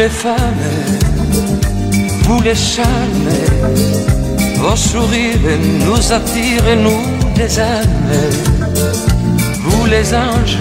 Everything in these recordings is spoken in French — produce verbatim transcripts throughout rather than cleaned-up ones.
les femmes, vous les charmez, vos sourires nous attirent, nous les âmes. Vous les anges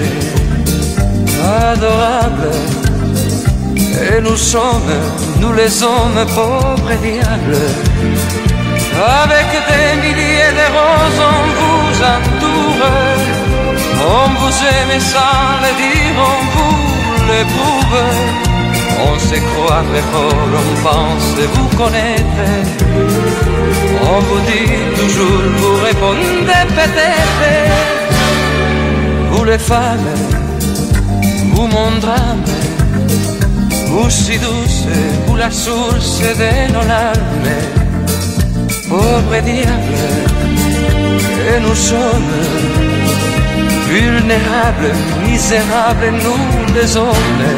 adorables, et nous sommes, nous les hommes pauvres et diables. Avec des milliers de roses on vous entoure, on vous aime sans le dire, on vous l'éprouve. On se croit très fort, on pense vous connaître. On vous dit toujours, vous répondez peut-être. Vous les femmes, vous mon drame, vous si douce, vous la source de nos larmes. Pauvres diables, et nous sommes vulnérables, misérables, nous les hommes.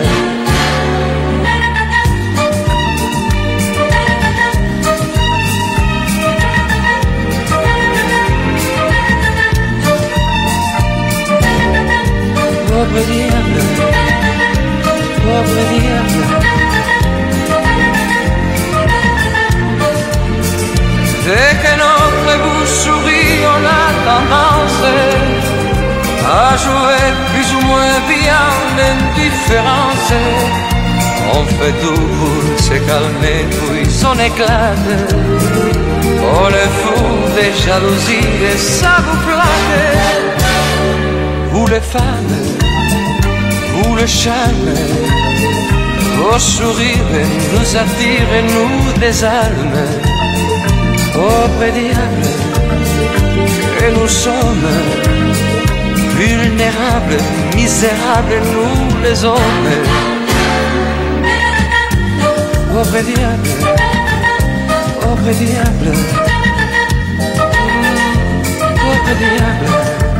Pauvre diable, pauvre diable. Dès que notre bouche sourit, on a tendance à jouer plus ou moins bien l'indifférence. On fait tout pour se calmer, puis on éclate. Oh le fou des jalousies, et ça vous flatte. Vous les femmes, vous le charme, vos sourires nous attirent, nous désarment. Pauvres diables, et nous sommes vulnérables, misérables, nous les hommes. Pauvres diables, pauvres diables, pauvres diables.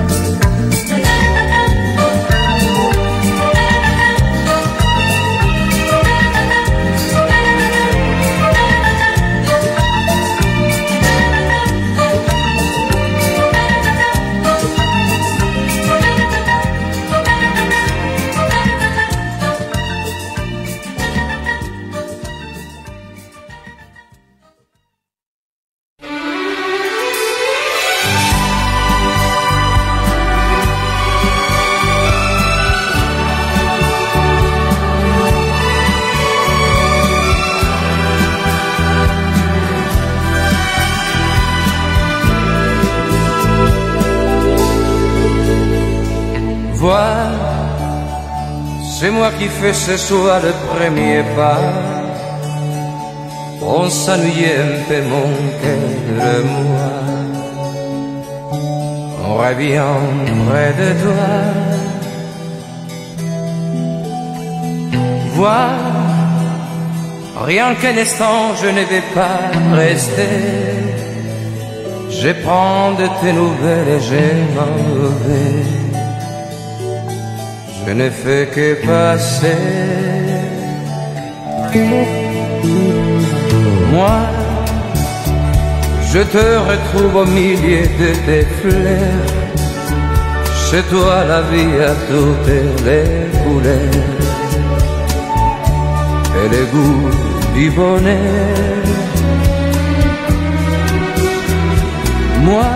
Vois, c'est moi qui fais ce soir le premier pas. On s'ennuyait un peu mon cœur et moi. On revient près de toi. Vois, rien qu'un instant je ne vais pas rester. Je prends de tes nouvelles et je m'en vais. Je ne fais que passer. Moi, je te retrouve au milieu de tes fleurs. Chez toi la vie a toutes les couleurs et le goût du bonheur. Moi,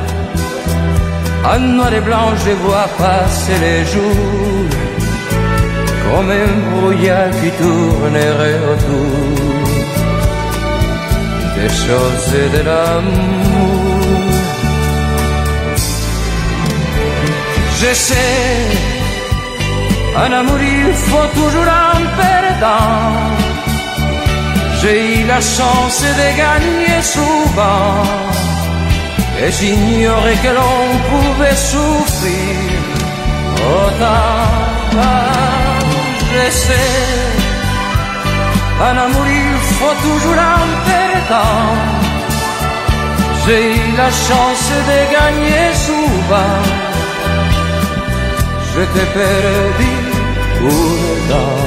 en noir et blanc je vois passer les jours, comme un brouillard qui tournerait autour des choses de l'amour. Je sais, en amour il faut toujours un perdant. J'ai eu la chance de gagner souvent, et j'ignorais que l'on pouvait souffrir autant. Je sais, en amour il faut toujours un perdant. J'ai eu la chance de gagner souvent, je t'ai perdu pourtant.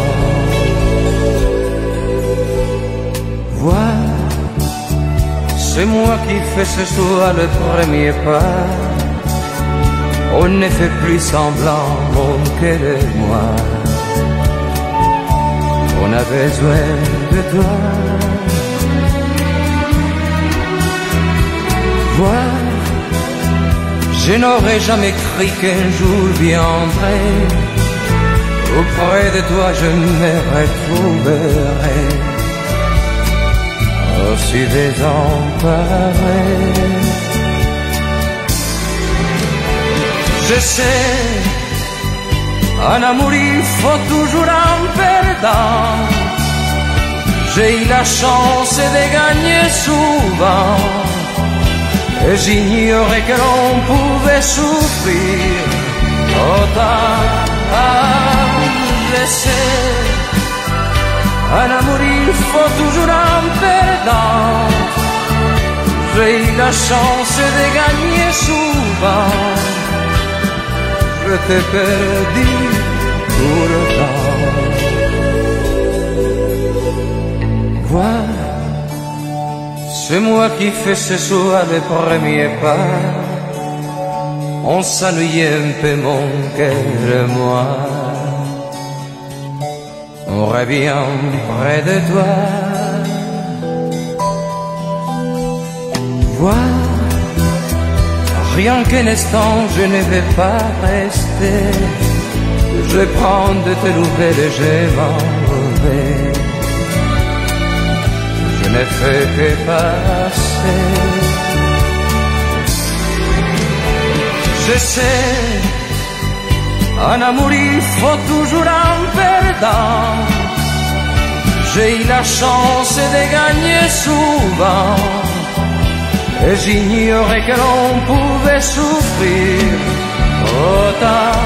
Vois, c'est moi qui fais ce soir le premier pas. On ne fait plus semblant, mon cœur et moi. on a besoin de toi. Vois, je n'aurais jamais cru qu'un jour viendrait, auprès de toi je me retrouverai aussi désemparé. Je sais, en amour il faut toujours un perdant. J'ai eu la chance de gagner souvent, et j'ignorais que l'on pouvait souffrir autant. Je sais, en amour il faut toujours un perdant. J'ai eu la chance de gagner souvent, je t'ai perdu tout le temps. Vois, c'est moi qui fais ce soir le premier pas. On s'ennuyait un peu mon cœur et moi. On revient près de toi. Vois, rien qu'un instant je ne vais pas rester. Je prends de tes nouvelles et je m'en vais. Je ne fais que passer. Je sais, en amour il faut toujours un perdant. J'ai eu la chance de gagner souvent, et j'ignorais que l'on pouvait souffrir autant.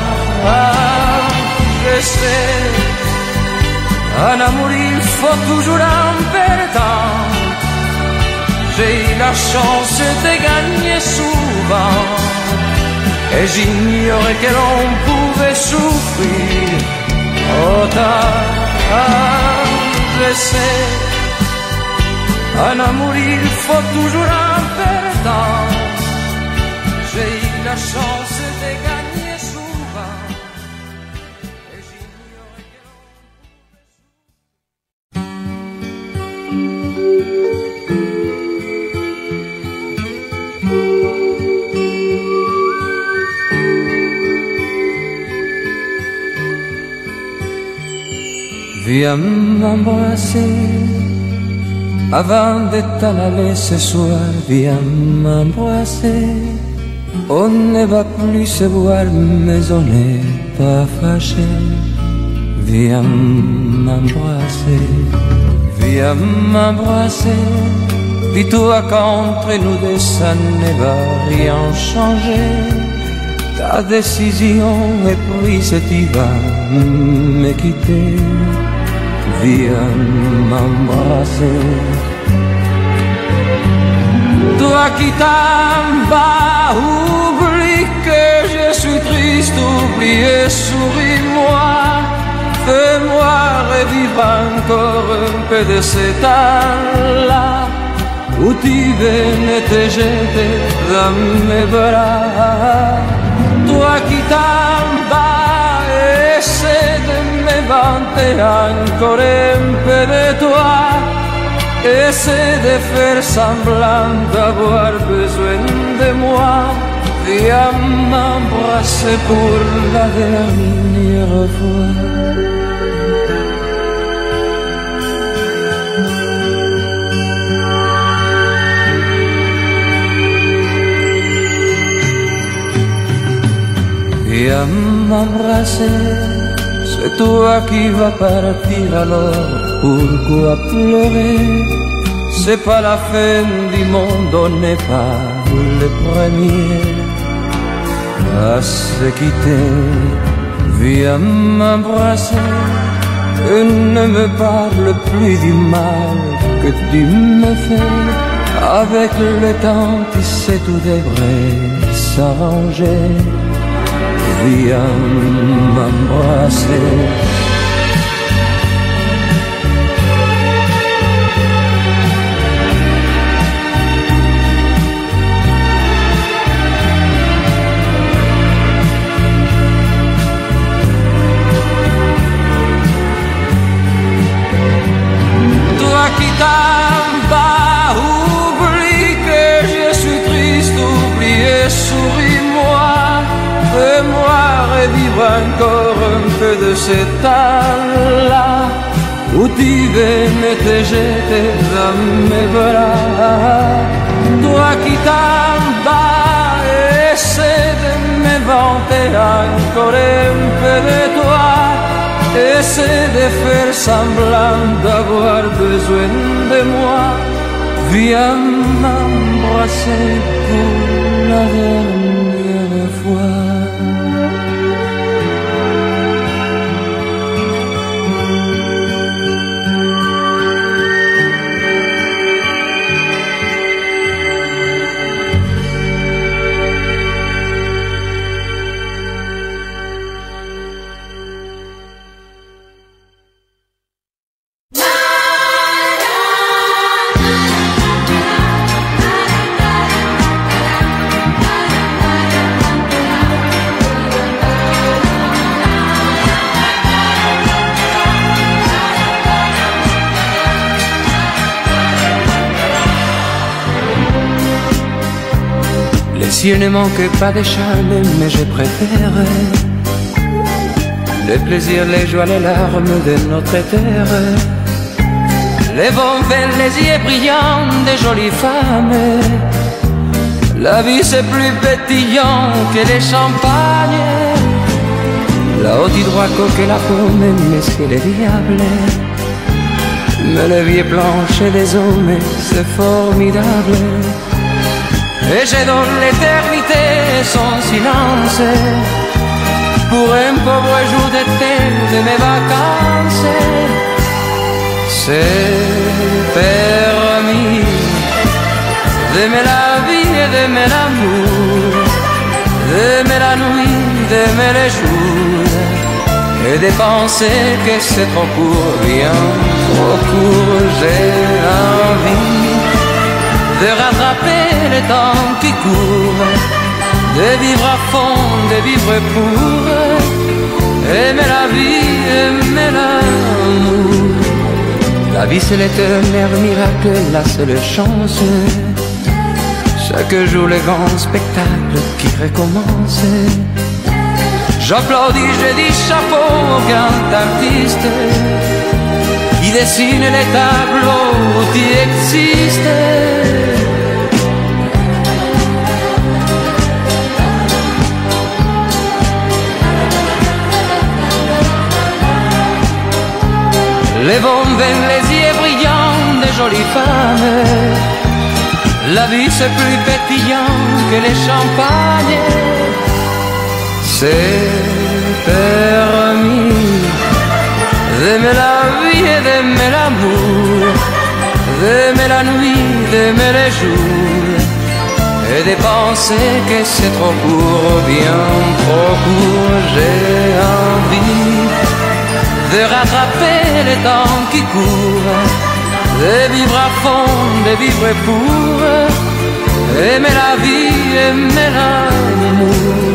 Je sais, en amour il faut toujours un perdant. J'ai eu la chance de gagner souvent, et j'ignorais que l'on pouvait souffrir autant. Je sais, en amour il faut toujours un perdant. J'ai eu la chance de gagner souvent, et j'ignorais que l'on Viens m'embrasser avant de t'en aller ce soir. Viens m'embrasser. On ne va plus se voir, mais on n'est pas fâché. Viens m'embrasser. Viens m'embrasser. Dis-toi qu'entre nous deux ça ne va rien changer. Ta décision est prise, tu vas me quitter. Viens m'embrasser. Toi qui t'en vas, oublie que je suis triste, oublie et souris-moi. Fais-moi revivre encore un peu de ce temps-là où tu venais te jeter dans mes bras. Toi qui t'en vas, essaie de m'inventer encore un peu de toi. Essaie de faire semblant d'avoir besoin de moi. Viens m'embrasser pour la dernière fois. Viens m'embrasser, c'est toi qui vas partir alors, pourquoi pleurer? C'est pas la fin du monde, on n'est pas le premier à se quitter. Viens m'embrasser et ne me parle plus du mal que tu me fais. Avec le temps, tu sais, tout devrait s'arranger. Viens m'embrasser. encore un peu de cet âge-là où tu venais te jeter dans mes bras. Toi qui t'en bats, essaie de m'inventer encore un peu de toi. Essaie de faire semblant d'avoir besoin de moi. Viens m'embrasser pour la dernière fois. Les yeux ne manquent pas de charme, mais je préfère le plaisir, les joies, les larmes de notre terre. Les bons vins, les yeux brillants des jolies femmes. La vie c'est plus pétillant que les champagnes. Là-haut du droit que la pomme, mais c'est le diable. Mais la vie est blanche des hommes, c'est formidable. Et je donne l'éternité son silence pour un pauvre jour d'été de mes vacances. C'est permis d'aimer la vie et d'aimer l'amour, d'aimer la nuit, d'aimer les jours, et de penser que c'est trop court, bien trop court. J'ai envie de rattraper le temps qui court, de vivre à fond, de vivre pour aimer la vie, aimer l'amour. La vie c'est l'éternel miracle, la seule chance. Chaque jour le grand spectacle qui recommence. J'applaudis, je dis chapeau au grand artiste qui dessine les tableaux où tu existes. Les bons vins, les yeux brillants des jolies femmes. La vie c'est plus pétillant que les champagnes. C'est permis d'aimer la vie et d'aimer l'amour, d'aimer la nuit, d'aimer les jours, et de penser que c'est trop court, bien trop court. J'ai envie de rattraper le temps qui court, de vivre à fond, de vivre pour aimer la vie, aimer l'amour.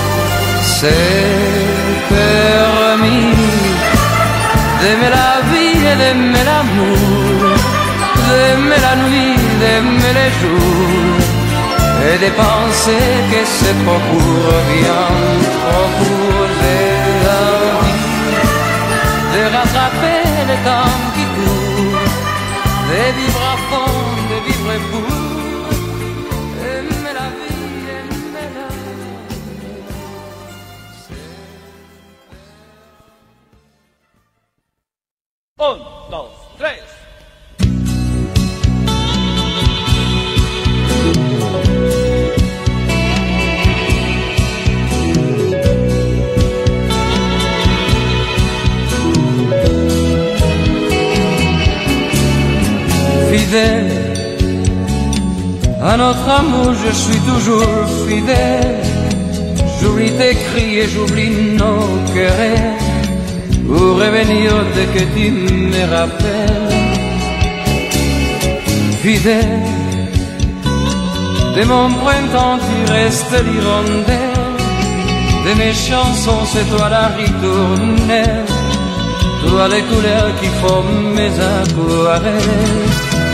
C'est permis d'aimer la vie et d'aimer l'amour, d'aimer la nuit, d'aimer les jours, et de penser que c'est trop court, bien trop court. J'ai envie de rattraper le temps qui court, de vivre à fond, de vivre pour aimer la vie, aimer l'amour. Un, dos, tres. Fidèle à notre amour, je suis toujours fidèle. J'oublie tes cris et j'oublie nos querelles pour revenir dès que tu me rappelles. Fidèle de mon printemps, tu restes l'hirondelle. De mes chansons, c'est toi la ritournelle. Toi les couleurs qui font mes aquarelles.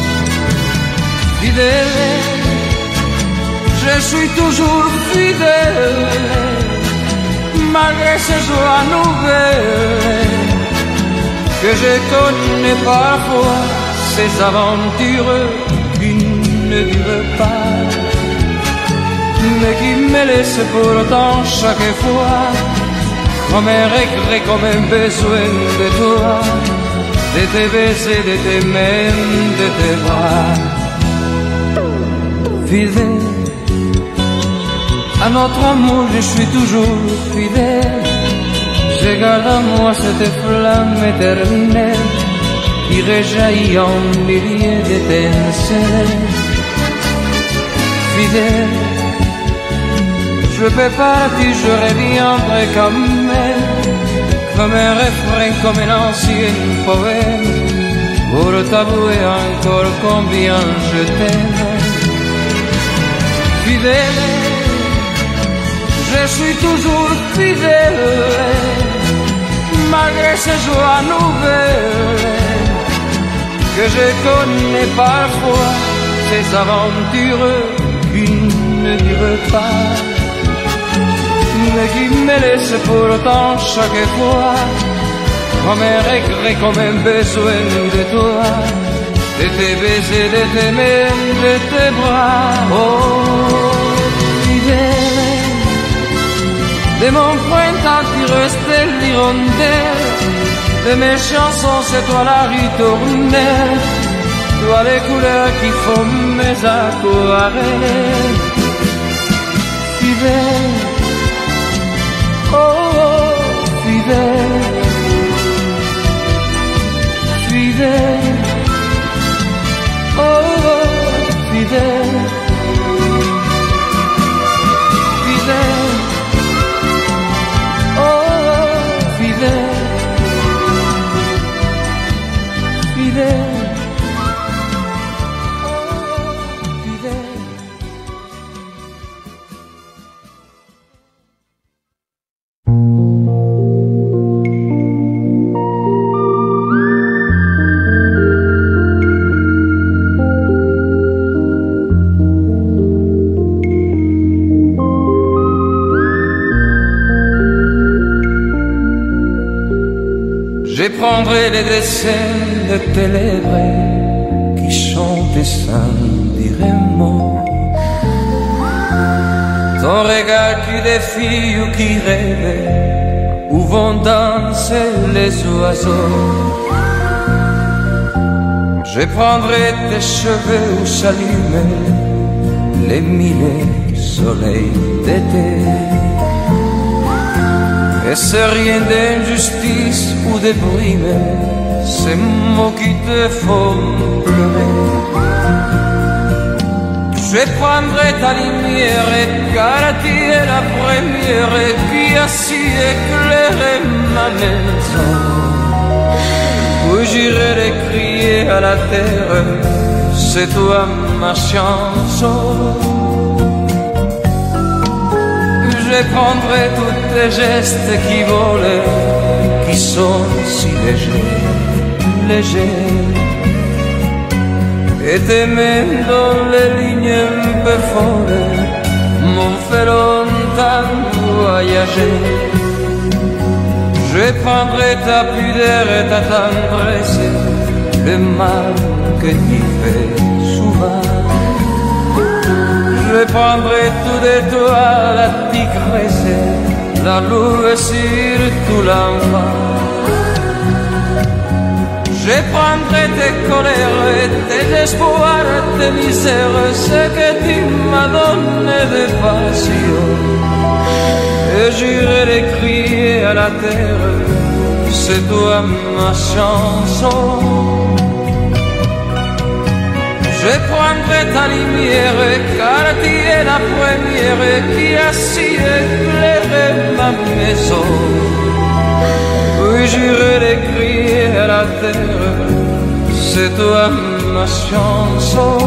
Fidèle, je suis toujours fidèle, malgré ces joies nouvelles que je connais parfois, ces aventures qui ne durent pas, mais qui me laissent pourtant chaque fois comme un regret, comme un besoin de toi, de tes baisers, de tes mains, de tes bras. Fidèle à notre amour, je suis toujours fidèle. Je garde en moi cette flamme éternelle qui réjaillit en milliers d'étincelles. Fidèle, je peux partir, je reviendrai comme elle, comme un refrain, comme un ancien poème, pour t'avouer encore combien je t'aime. Fidèle, je suis toujours fidèle, malgré ces joies nouvelles que je connais parfois, ces aventures qui ne durent pas, mais qui me laissent pourtant chaque fois comme un regret, comme un besoin de toi, de tes baisers, de tes mains, de tes bras. Oh, fidèle, de mon printemps tu restais l'hirondelle, de mes chansons c'est toi la ritournelle, toi les couleurs qui font mes aquarelles. Fidèle, oh, oh, fidèle, fidèle, oh, oh, fidèle, fidèle, oh, oh, fidèle, fidèle. Je prendrai les dessins de tes lèvres qui chantent sans dire un mot, ton regard qui défie ou qui rêve, où vont danser les oiseaux. Je prendrai tes cheveux où s'allument les mille soleils d'été. Et c'est rien d'injustice ou de brime, ces mots qui te font pleurer. Je prendrai ta lumière car tu es la première qui a su éclairer ma maison, où j'irai les crier à la terre, c'est toi ma chanson. Je prendrai tous tes gestes qui volent, qui sont si légers, légers, et tes mains dans les lignes un peu folles m'ont fait longtemps voyager. Je prendrai ta pudeur et ta tendresse, le mal que tu fais souvent. Je prendrai tout de toi, la tigresse, la louve et surtout l'enfant. Je prendrai tes colères, tes espoirs, tes misères, ce que tu m'as donné de passion, et j'irai les crier à la terre, c'est toi ma chanson. Je prendrai ta lumière car tu es la première qui a su éclairer ma maison. Oui, j'irai les crier à la terre, c'est toi ma chanson.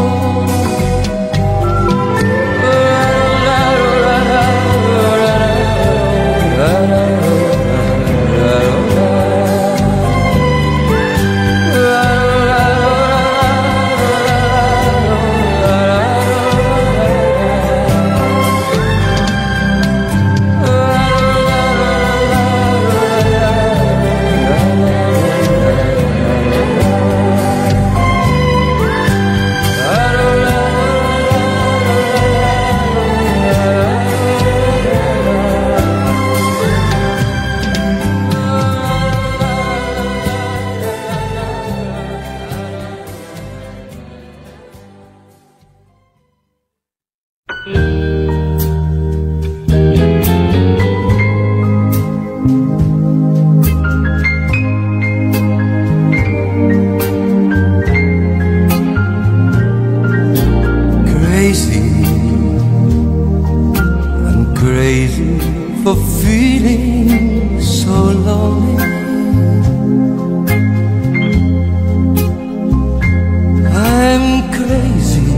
crazy for feeling so lonely. I'm crazy,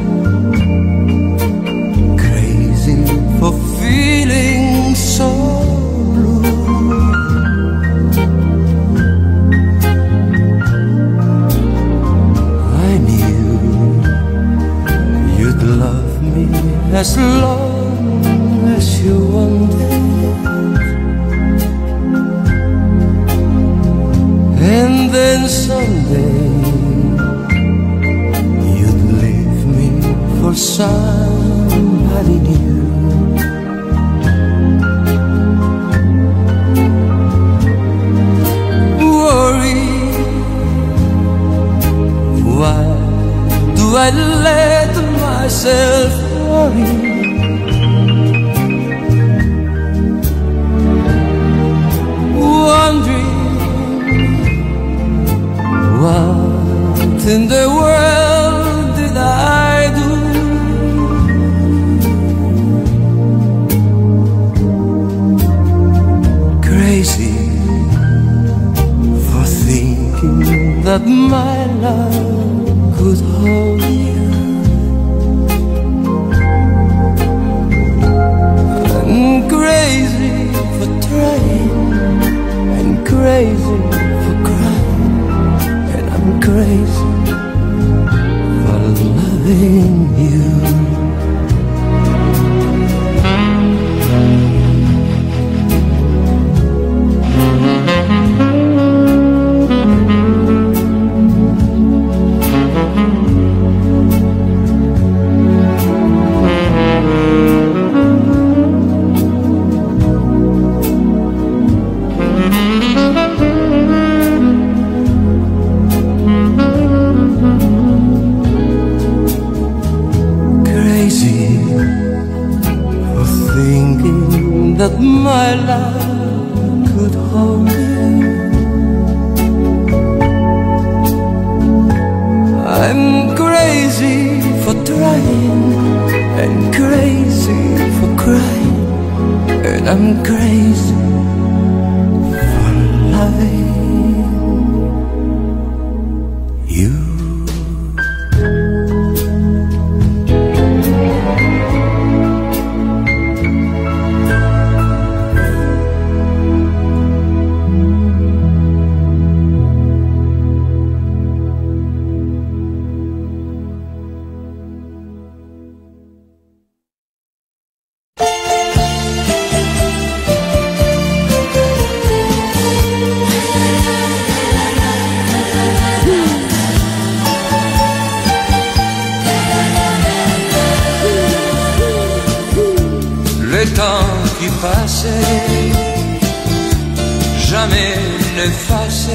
crazy for feeling so blue. I knew you'd love me as long as you wanted, and then someday you'd leave me for somebody new. Worry, why do I let myself worry? What in the world did I do? Crazy for thinking that my love could hold you. I'm crazy for trying, and crazy for crying, and I'm crazy for loving you. That my love could hold you. I'm crazy for trying, and crazy for crying, and I'm crazy for loving you. Le temps qui passait, jamais n'effacé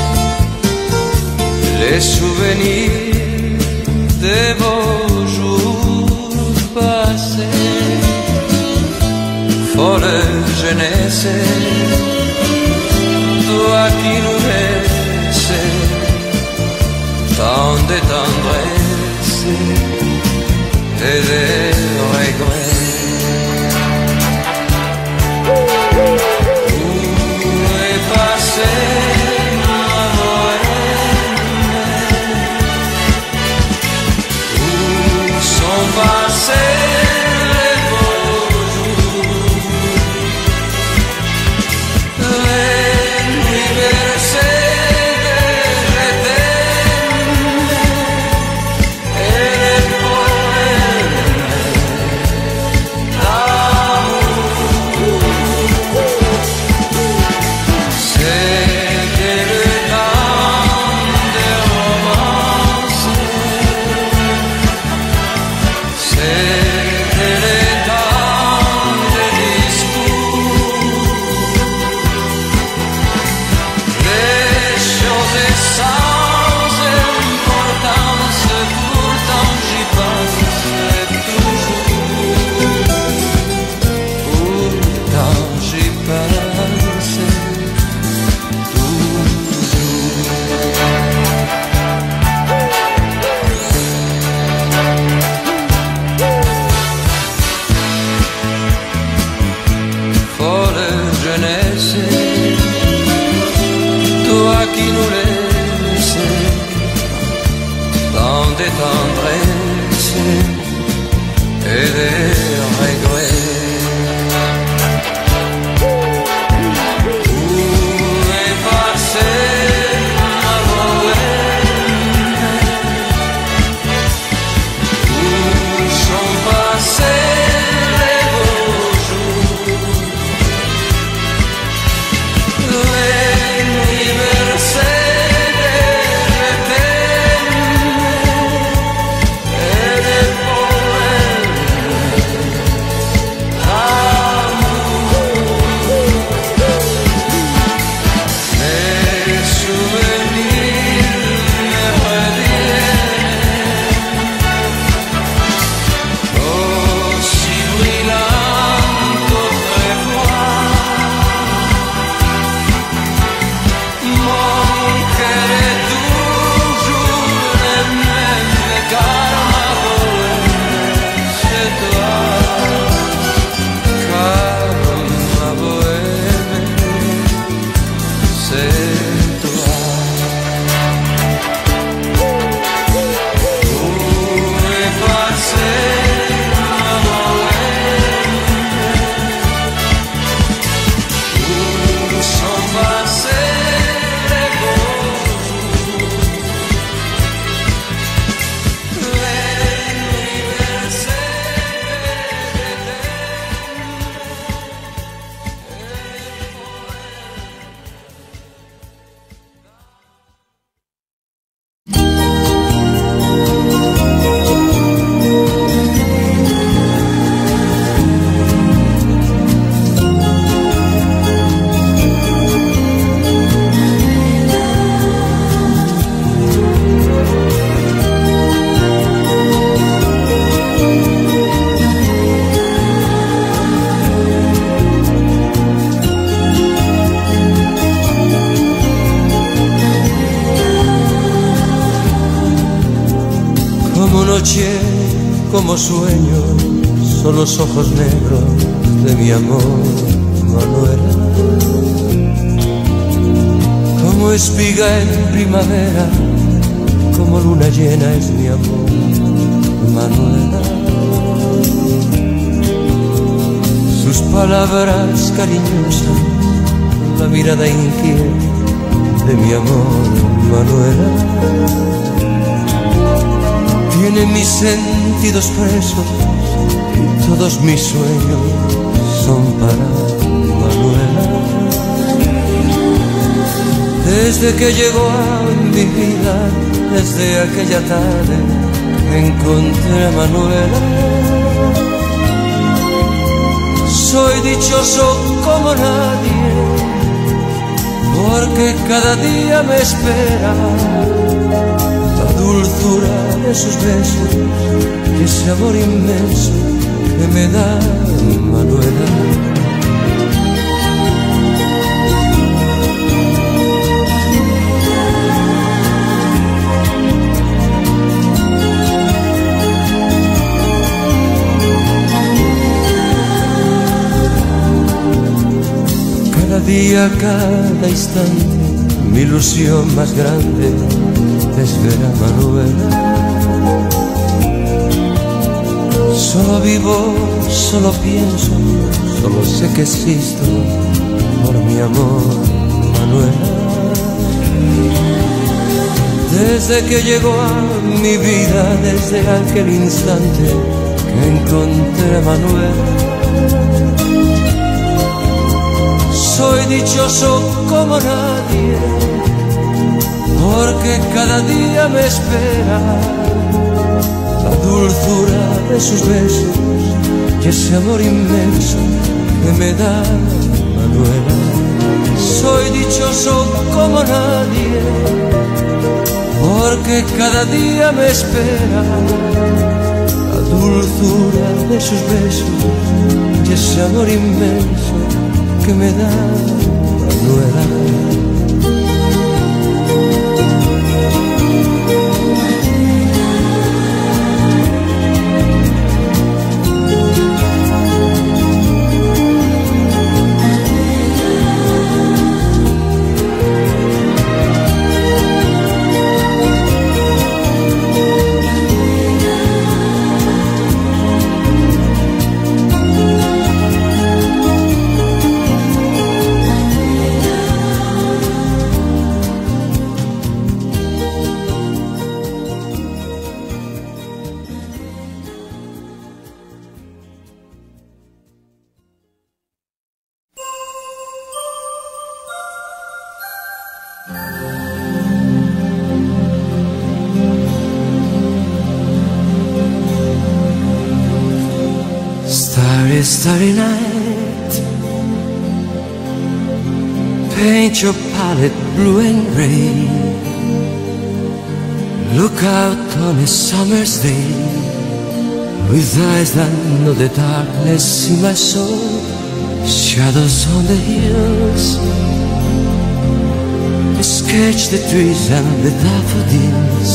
les souvenirs des beaux jours passés. Folle jeunesse, toi qui nous laissais tant de tendresse et de regrets. Poème como sueño son los ojos negros de mi amor, Manuela. Como espiga en primavera, como luna llena es mi amor, Manuela. Sus palabras cariñosas, la mirada inquieta de mi amor, Manuela. Tiene mis sentidos presos y todos mis sueños son para Manuela. Desde que llegó a mi vida, desde aquella tarde encontré a Manuela. Soy dichoso como nadie, porque cada día me espera la dulzura de sus besos y ese amor inmenso que me da Manuela. Cada día, cada instante, mi ilusión más grande es ver a Manuela. Solo vivo, solo pienso, solo sé que existo por mi amor, Manuela. Desde que llegó a mi vida, desde aquel instante que encontré a Manuela, soy dichoso como nadie, porque cada día me espera la dulzura de sus besos y ese amor inmenso que me da Manuela. Soy dichoso como nadie, porque cada día me espera la dulzura de sus besos y ese amor inmenso que me da Manuela. Starry, starry night, paint your palette blue and gray. Look out on a summer's day, with eyes that know the darkness in my soul. Shadows on the hills, sketch the trees and the daffodils,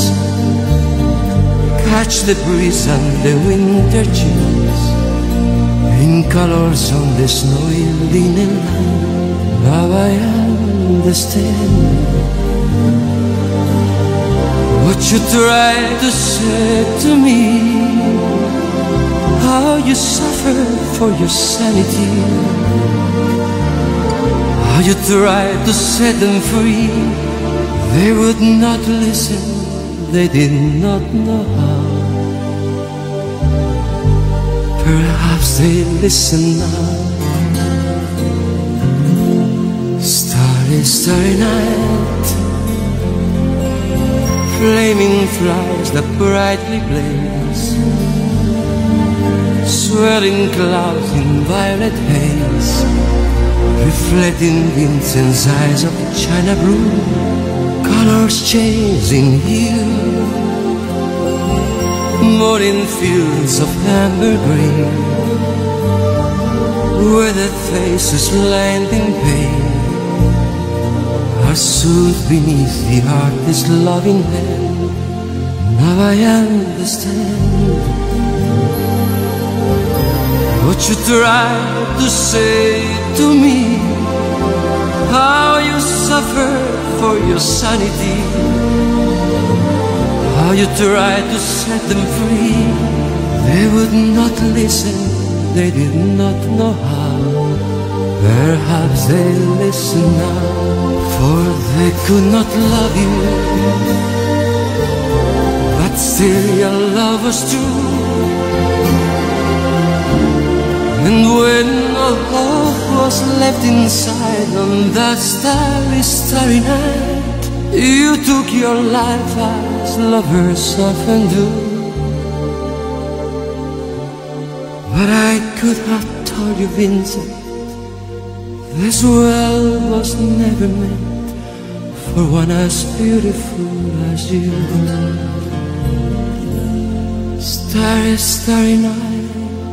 catch the breeze and the winter chills, in colors on the snowy linen line. Now I understand what you tried to say to me, how you suffered for your sanity, how you tried to set them free. They would not listen, they did not know how. Perhaps they listen now. Starry, starry night, flaming flowers that brightly blaze, swirling clouds in violet haze, reflecting Vincent's eyes of china blue, colors changing hue, morning fields of amber green, where the faces lined in pain are soothed beneath the artist's loving hand. Now I understand But you try to say to me how you suffer for your sanity, how you try to set them free. They would not listen, they did not know how. Perhaps they listen now, for they could not love you, but still your love was true. And when all hope was left inside on that starry, starry night, you took your life as lovers often do. But I could have told you, Vincent, this world was never meant for one as beautiful as you. Starry, starry night,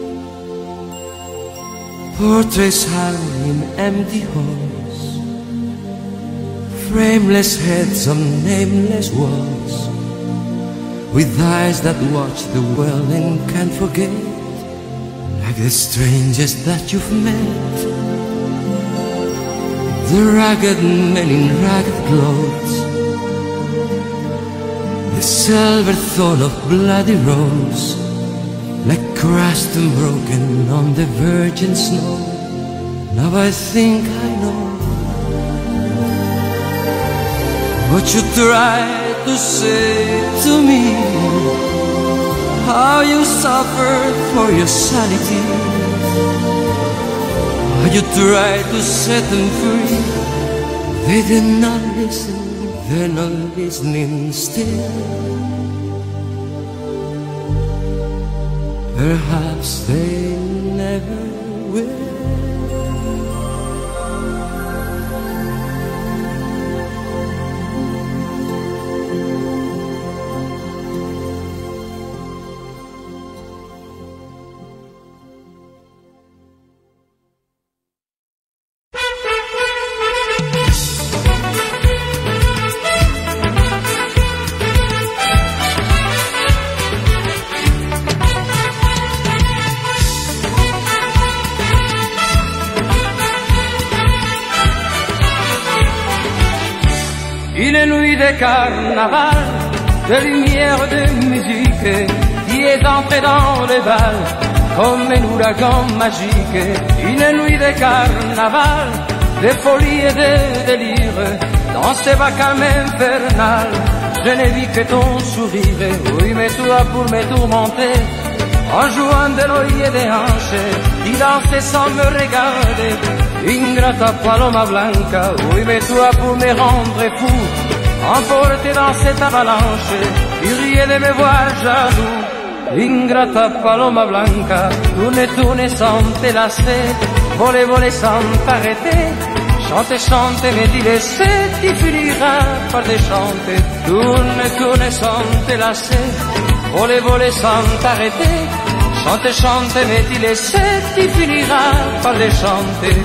portraits hung in empty halls, frameless heads on nameless walls, with eyes that watch the world and can't forget, like the strangest that you've met. The ragged men in ragged clothes, the silver thorn of bloody rose, like crushed and broken on the virgin snow. Now I think I know what you tried to say to me, how you suffered for your sanity, how you tried to set them free. They did not listen, they're not listening still. Perhaps they never will. Une nuit de carnaval, de lumière, de musique, qui est entrée dans le bal comme un ouragan magique. Une nuit de carnaval, de folie et de délire, dans ces vacarmes infernales, je n'ai vu que ton sourire. Oui, mais toi pour me tourmenter, en jouant de l'oeil et des hanches, il dansait sans me regarder. Ingrata paloma blanca, oui mais toi pour me rendre fou, emporté dans cette avalanche, tu riais de me voir jaloux. Ingrata paloma blanca, tourne, tourne sans te lasser, voler, voler sans t'arrêter, chante, chante, mais dis laisser, tu finiras par déchanter. Tourne, tourne sans te lasser, voler, voler sans t'arrêter, chante, chante, mais dis laisser, tu finiras par déchanter.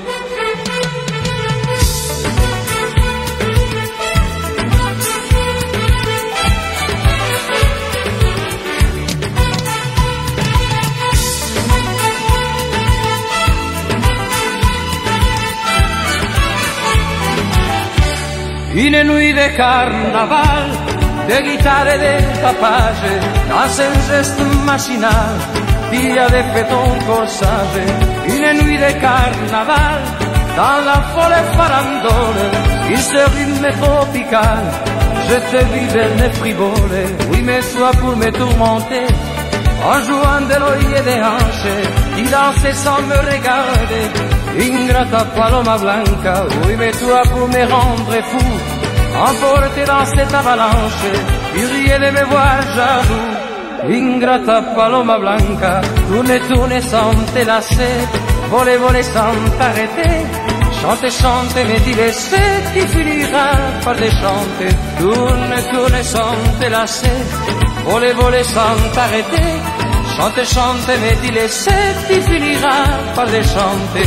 Une nuit de carnaval, de guitare et de tapage, dans un geste machinal, qui avait fait ton corsage. Une nuit de carnaval, dans la folle farandole, il se rythme tropical, je te vis belle et frivole. Oui mais soit pour me tourmenter, en jouant de l'oeil et des hanches, il dansait sans me regarder. Ingrata paloma blanca, oui mais toi pour me rendre fou, emporté dans cette avalanche, il riait de me voir jaloux. Ingrata paloma blanca, tourne, tourne sans te lasser, voler, voler sans t'arrêter, chante, chante, mais dis laisser, tu finiras par déchanter. Tourne, tourne sans te lasser, voler, voler sans t'arrêter, chante, chante, mais dis laisser, tu finiras par déchanter.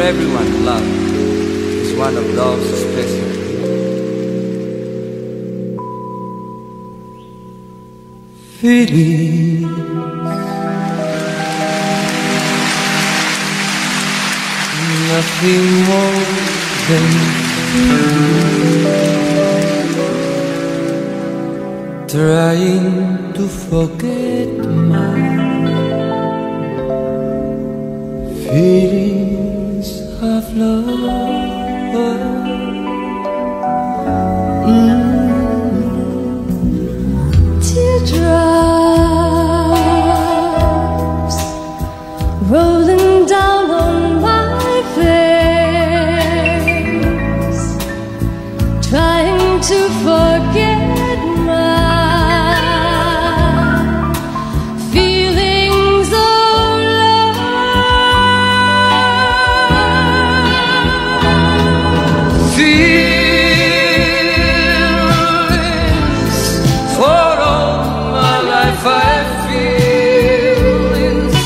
everyone, love is one of those special. Feelings, nothing more than trying to forget my feelings of love. Mm. Teardrops rolling down on my face, trying to forget my feelings of love. Feelings for all my life I feelings.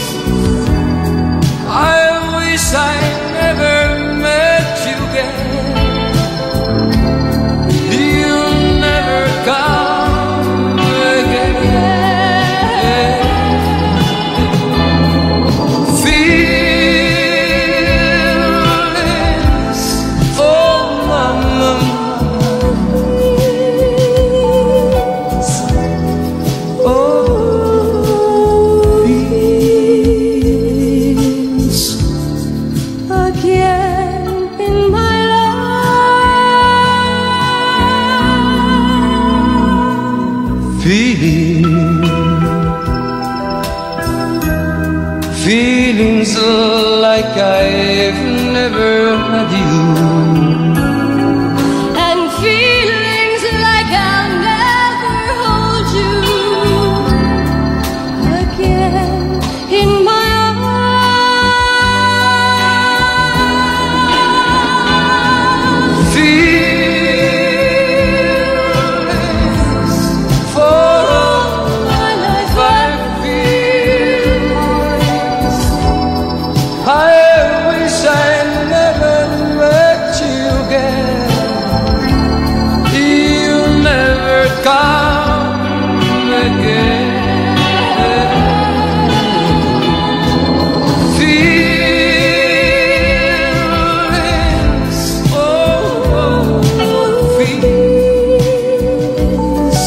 I wish I never met you again. You'll never come again. Feelings for my mama. Oh, feelings Again in my life. Feelings, feelings like I've never had you. And feelings like I'll never hold you again in my arms. Feelings for all My life my feelings. I wish I never met you again. You'll never come again. Feelings, oh, oh, feelings,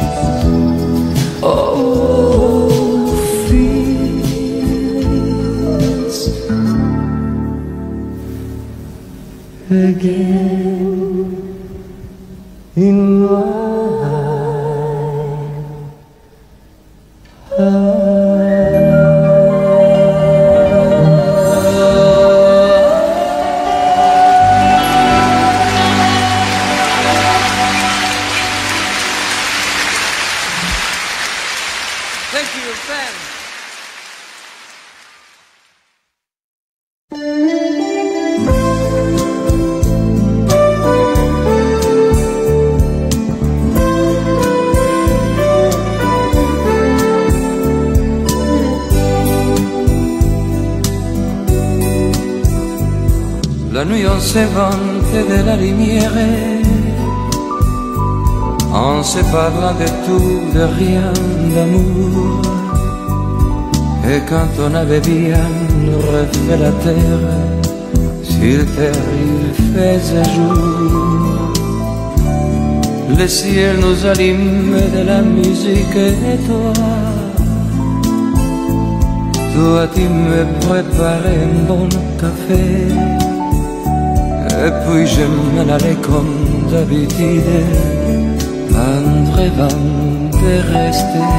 oh, feelings again in my Thank you, fans. La nuit on se vante de la lumière, en se parlant de tout, de rien, d'amour. Et quand on avait bien refait la terre, sur terre il faisait jour. Le ciel nous allume de la musique et toi, toi tu me préparais un bon café. Et puis je m'en allais comme d'habitude, en rêvant de rester.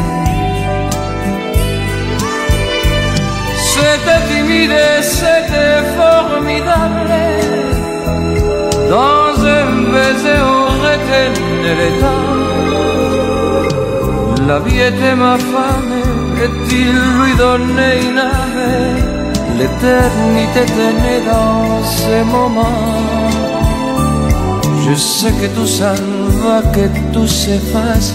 C'était timide, c'était formidable. Dans un baiser on retenait le temps. La vie était ma femme et il lui donnait une âme. L'éternité tenait dans ces moments. Je sais que tout s'en va, que tout s'efface.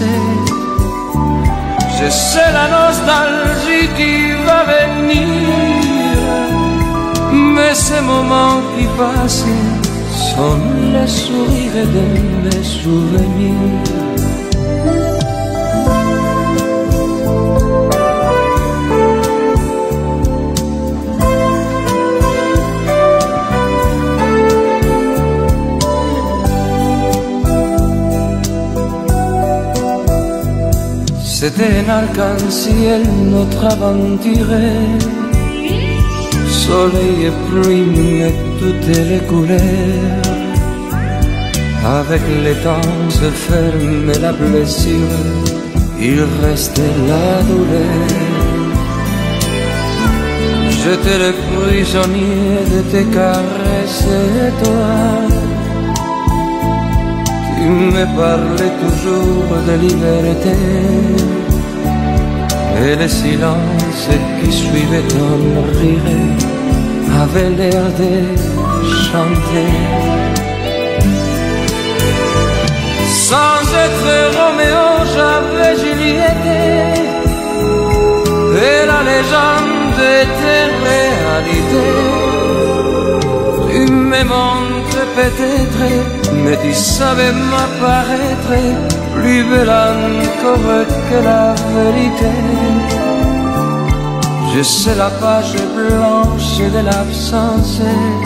Je sais la nostalgie qui va venir. Mais ces moments qui passent sont les sourires de mes souvenirs. C'était un arc-en-ciel notre aventure, soleil et pluie et toutes les couleurs. Avec le temps se ferme la blessure, il restait la douleur. J'étais le prisonnier de tes caresses et toi, tu me parlais toujours de liberté. Et le silence qui suivait ton rire avait l'air de chanter. Sans être Roméo, j'avais Juliette, et la légende était réalité. Tu me montres peut-être, mais tu savais m'apparaître plus belle encore que la vérité. Je sais la page blanche de l'absence,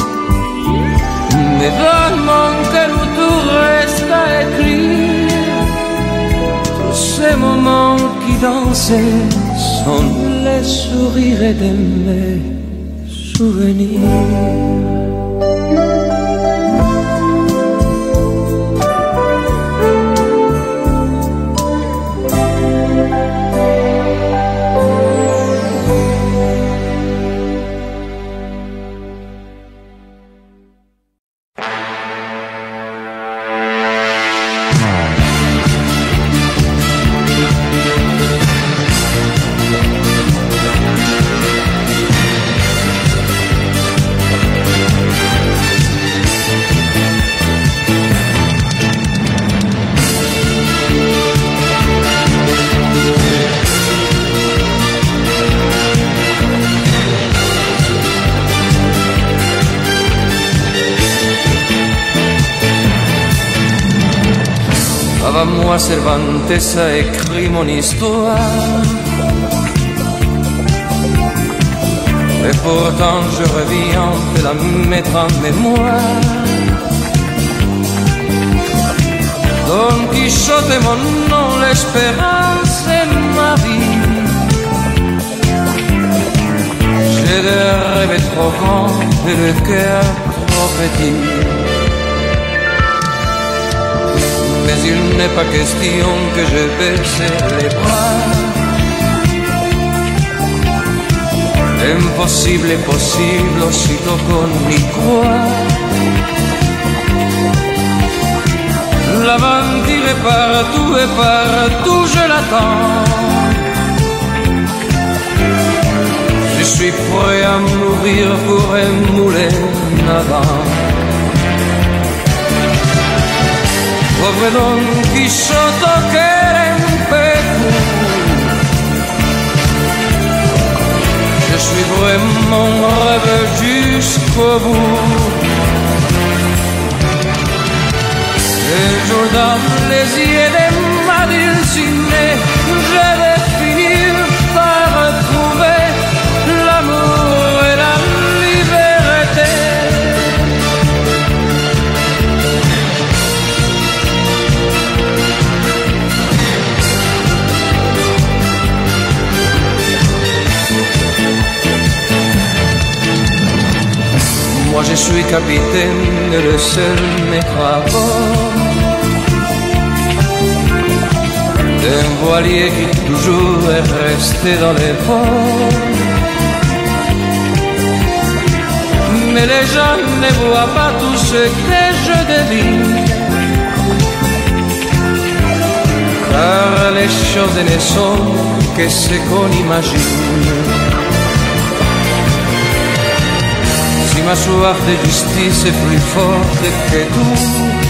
mais dans mon cœur où tout reste à écrire, tous ces moments qui dansaient sont les sourires de mes souvenirs. Moi, Cervantes a écrit mon histoire, et pourtant je reviens de la mettre en mémoire. Don Quichotte est mon nom, l'espérance est ma vie. J'ai des rêves trop grands et le cœur trop petit. Mais il n'est pas question que je baisse les bras. Impossible est possible aussitôt qu'on y croit. L'aventure est partout et partout je l'attends. Je suis prêt à mourir pour un moulin à vent. Pauvre Don Quichotte qu'elle est un peu fou. Je suivrai mon rêve jusqu'au bout. Un jour dans les yeux de ma dulcinée, je vais finir par retrouver l'amour et la liberté. Moi je suis capitaine, le seul maître à bord d'un voilier qui toujours est resté dans les ports. Mais les gens ne voient pas tout ce que je devine, car les choses ne sont que ce qu'on imagine. Si ma soif de justice est plus forte que tout,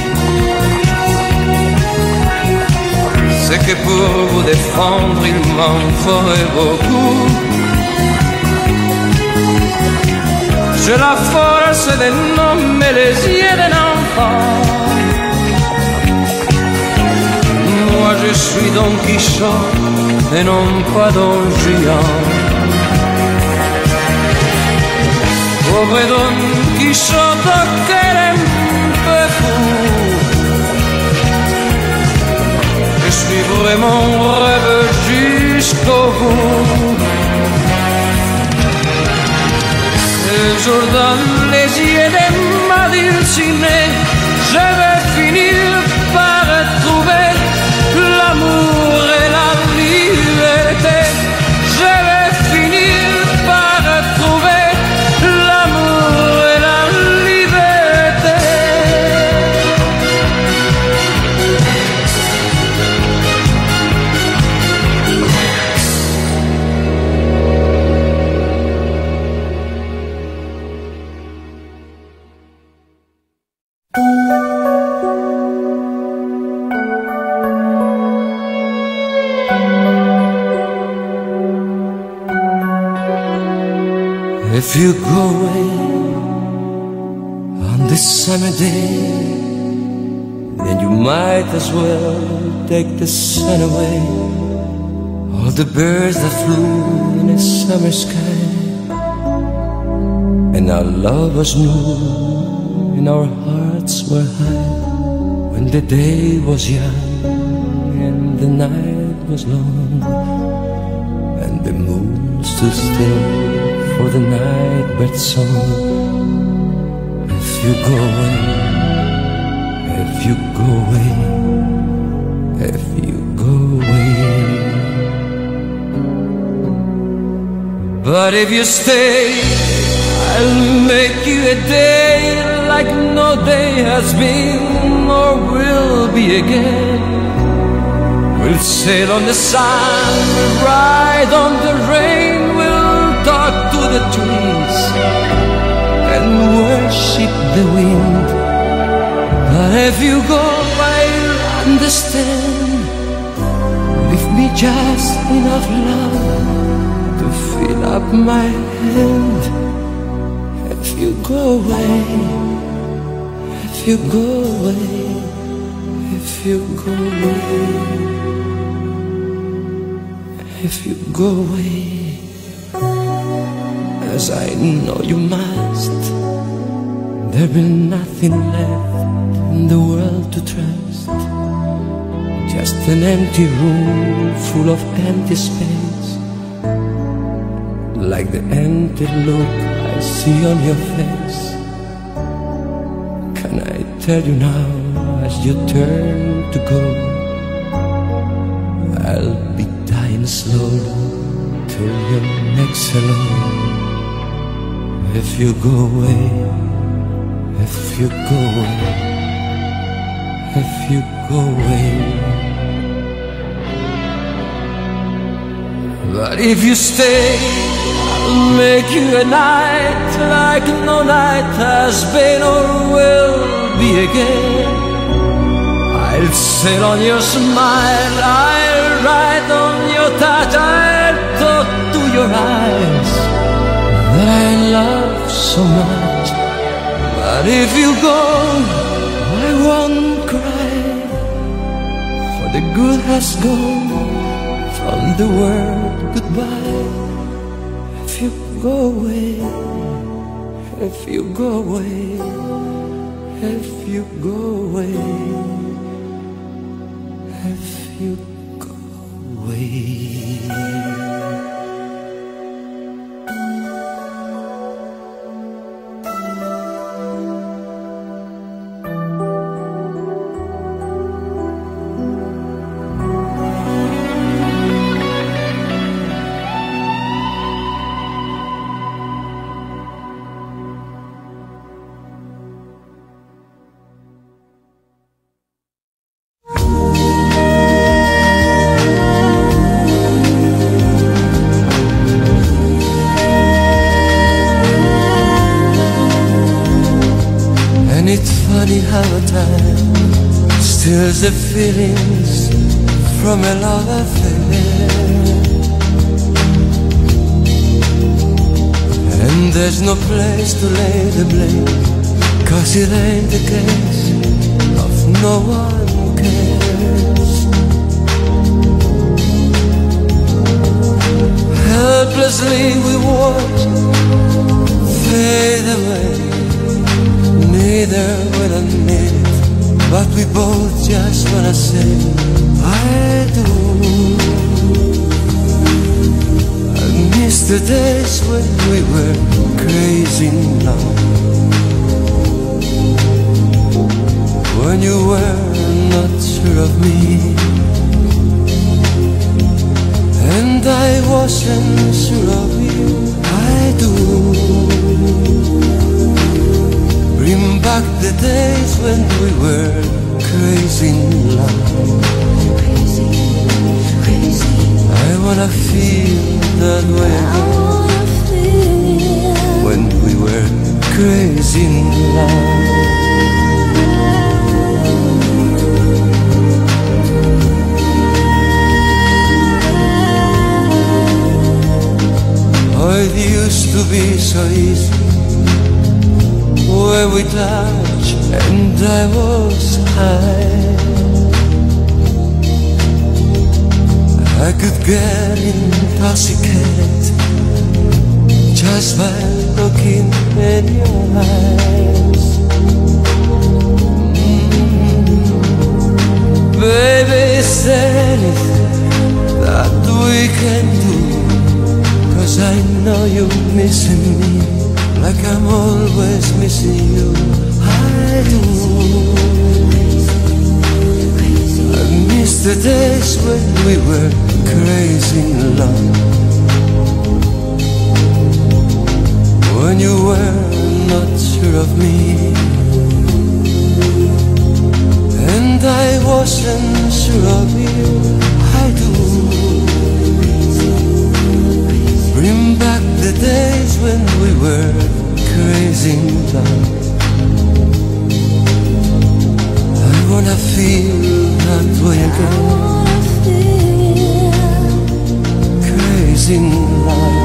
c'est que pour vous défendre il m'en faudrait beaucoup. j'ai la force de nommer les yeux d'un enfant. Moi je suis Don Quichotte et non pas Don Juan. Pauvre Don Quichotte qu'elle est un peu fou, je suivrai mon rêve jusqu'au bout. Ce jour dans les yeux de ma dulcinée, je vais finir par trouver l'amour et la liberté. Je vais finir par trouver l'amour et la liberté. If you go away on this summer day, then you might as well take the sun away. All the birds that flew in a summer sky, and our love was new and our hearts were high, when the day was young and the night was long, and the moon stood still for the night bird's song. If you go away, if you go away, if you go away. But if you stay, I'll make you a day like no day has been or will be again. We'll sail on the sun, ride on the rain, we'll talk to the trees and worship the wind. But if you go, I'll understand. Leave me just enough love to fill up my hand. If you go away, if you go away, if you go away, if you go away, as I know you must, there'll be nothing left in the world to trust. Just an empty room full of empty space, like the empty look I see on your face. Can I tell you now, as you turn to go, I'll be dying slowly till your next hello. If you go away, if you go away, if you go away. But if you stay, I'll make you a night like no night has been or will be again. I'll sail on your smile, I'll ride on your touch, I'll talk to your eyes that I love so much. But if you go, I won't cry, for the good has gone from the word goodbye. If you go away, if you go away, if you go away, if you go away. Funny how a time steals the feelings from a love affair, And there's no place to lay the blame, 'cause it ain't the case of no one who cares. Helplessly we watch fade away, neither will admit it, but we both just wanna say I do. I miss the days when we were crazy in love, when you were not sure of me and I wasn't sure of you. I do. Bring back the days when we were crazy in love. Crazy, crazy. I wanna feel that way again, when we were crazy in love. It used to be so easy when we touched and I was high. I could get intoxicated just by looking in your eyes. Mm-hmm. Baby, is there anything that we can do? 'Cause I know you're missing me, like I'm always missing you. I do. I miss the days when we were crazy in love, when you were not sure of me and I wasn't sure of you. I do. Bring back the days when we were crazy in love. I wanna feel that way again, crazy in love.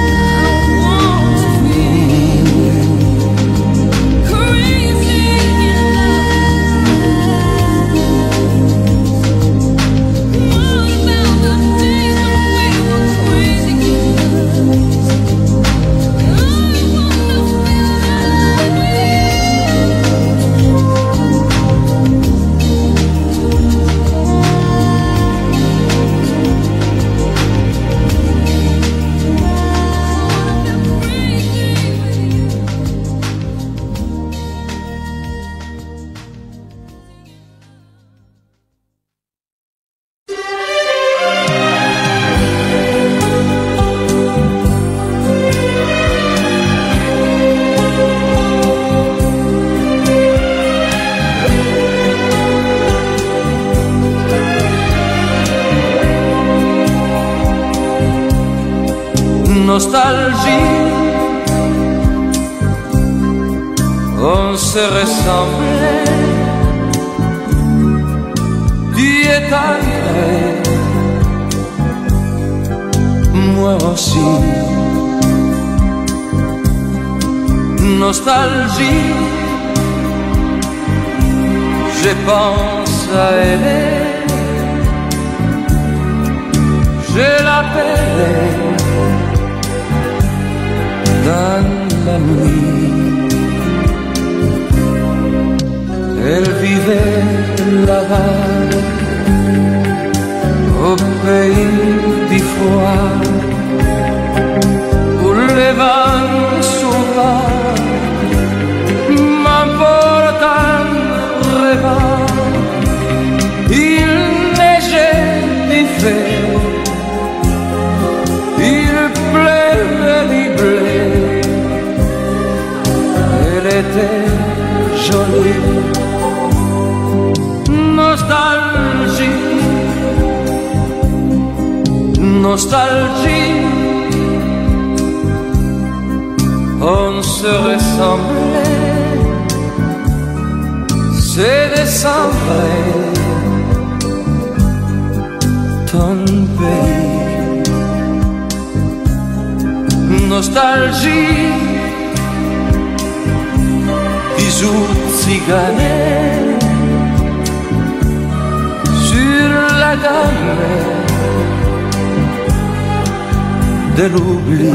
Nostalgie, on se ressemblait, tu es arrivé, moi aussi. Nostalgie, je pense à elle, je l'appelle dans la nuit. Elle vivait là-bas, au pays du froid, où les vents sauvages m'emportent en rêvant. Il neigeait du fait, il pleuvait du blé. Elle était jolie. Nostalgie, nostalgie, on se ressemblait, c'est décembre, ton pays. nostalgie qui joue ciganet sur la gamme de l'oubli.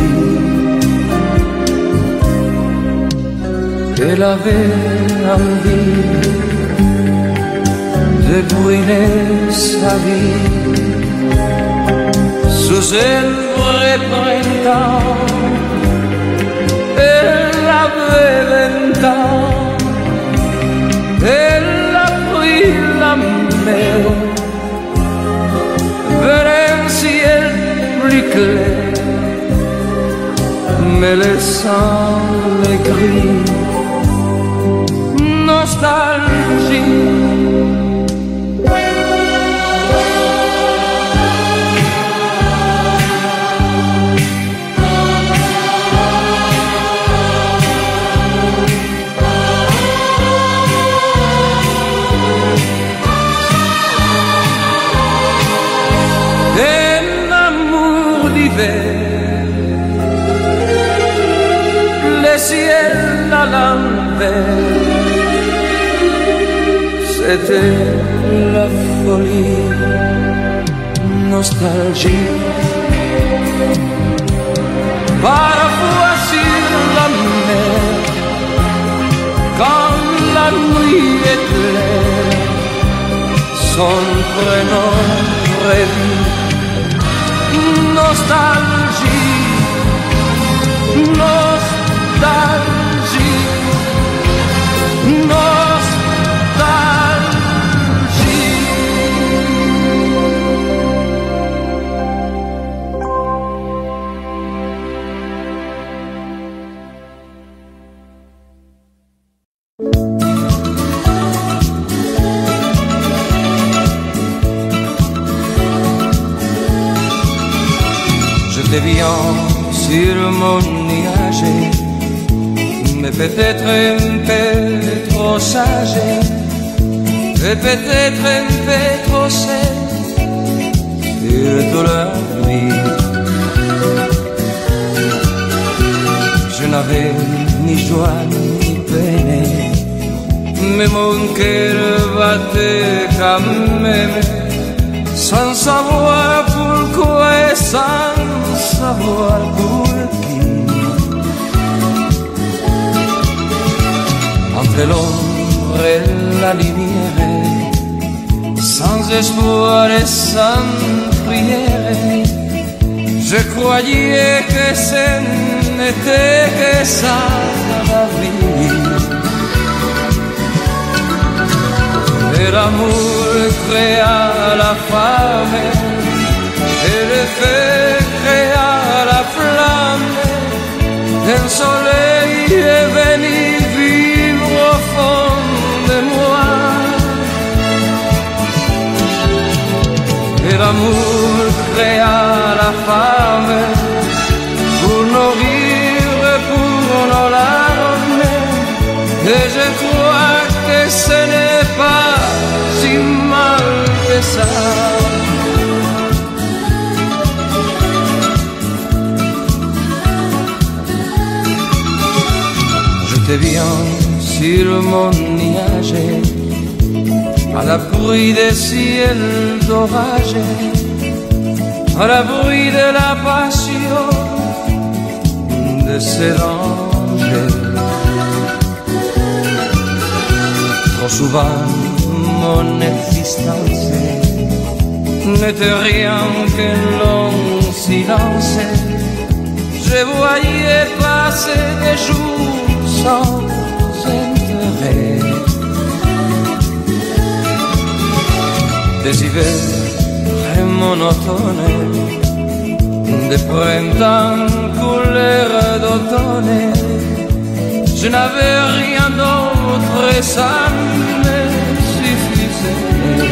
Elle avait envie de brûler sa vie sous un vrai printemps. Elle avait vingt ans, elle a pris la mer vers un ciel plus clair, mais laissant les gris. Nostalgie. Un amour d'hiver, le ciel à l'envers. C'était la folie, nostalgie. Parfois sur la mer, quand la nuit est claire, son prénom prévu, nostalgie, nostalgie, nostalgie. J'étais bien sur mon nuage, mais peut-être un peu trop sage, et peut-être un peu trop seul sur toute la nuit. Je n'avais ni joie ni peine, mais mon cœur battait quand même, sans savoir pourquoi et sans savoir pour qui. Entre l'ombre et la lumière, sans espoir et sans prière, je croyais que ce n'était que ça la vie. Et l'amour créa la femme, et le feu créa la flamme. Un soleil est venu vivre au fond de moi. Et l'amour créa la femme pour nourrir, pour nos larmes. Et je crois que ce n'est pas si mal que ça. J'étais bien sur mon nuage, à l'abri des ciels d'orage, à l'abri de la passion de ces anges. Trop souvent mon existence n'était rien qu'un long silence. Je voyais passer des jours sans intérêt, des hivers monotones, des printemps couleur d'automne. Je n'avais rien d'autre et ça me suffisait.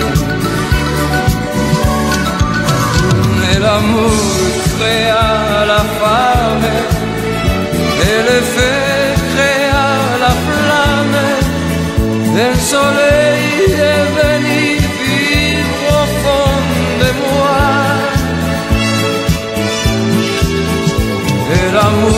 Mais l'amour créa la femme, et le feu créa la flamme. Le soleil est venu vivre au fond de moi. Et l'amour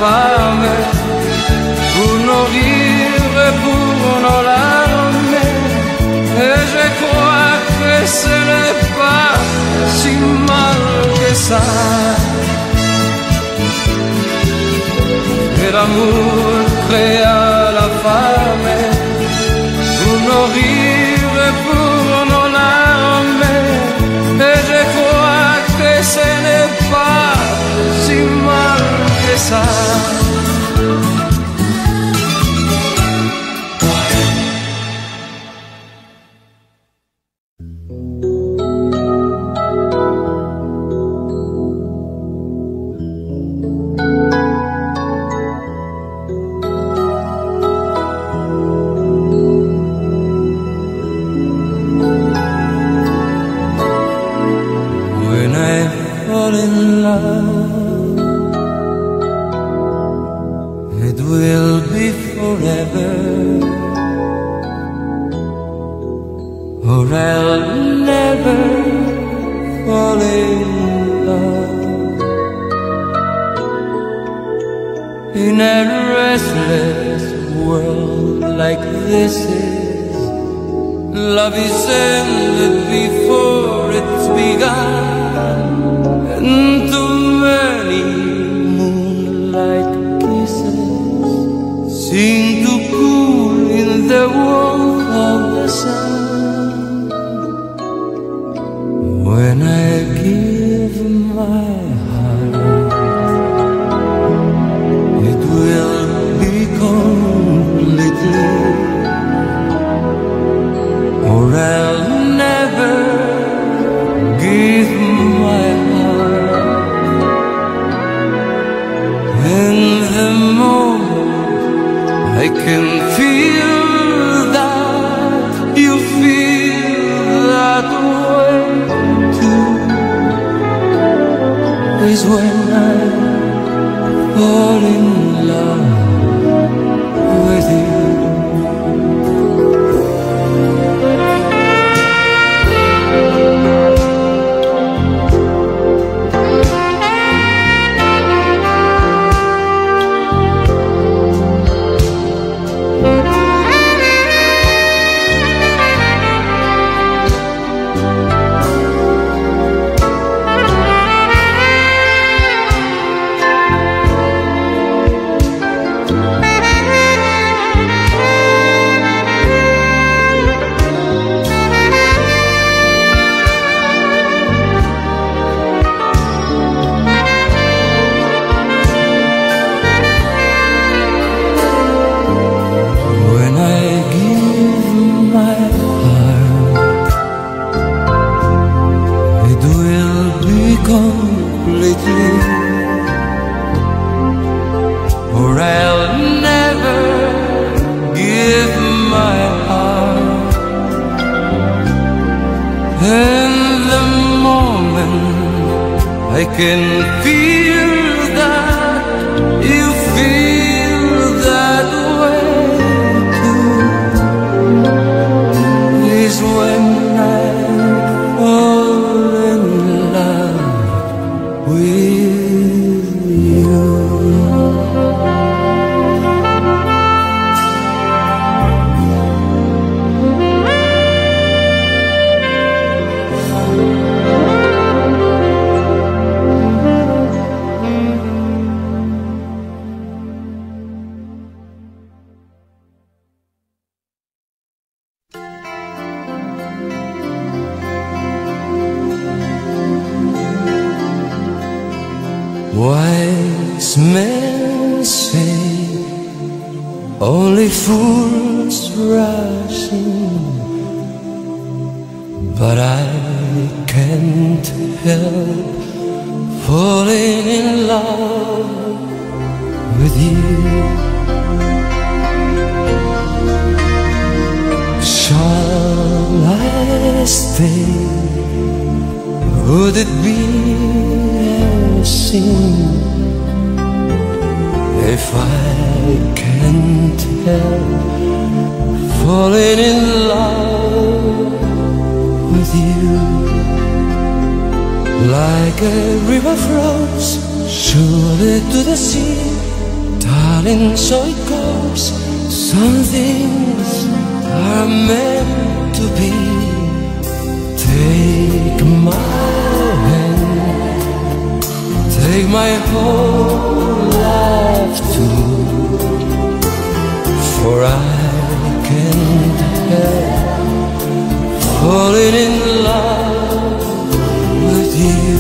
fame, pour nos rires et pour nos larmes. Et je crois que ce n'est pas si mal que ça. Que l'amour créa la femme, pour nos rires et pour nos larmes. Et je crois que ce n'est pas si mal que ça. Wise men say only fools rush in, but I can't help falling in love with you. Shall I stay? Would it be a sin if I can't help falling in love with you? Like a river flows surely to the sea, Darling, so it goes. Some things are meant to be. Take my hand, take my whole life too, for I can't help falling in love with you.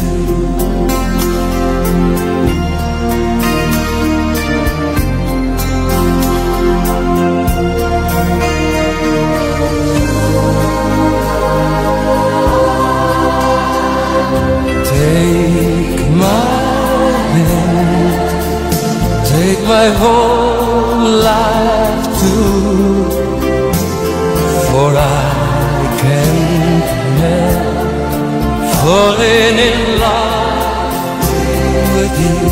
Take my hand, take my whole life too, for I can't help falling in love with you.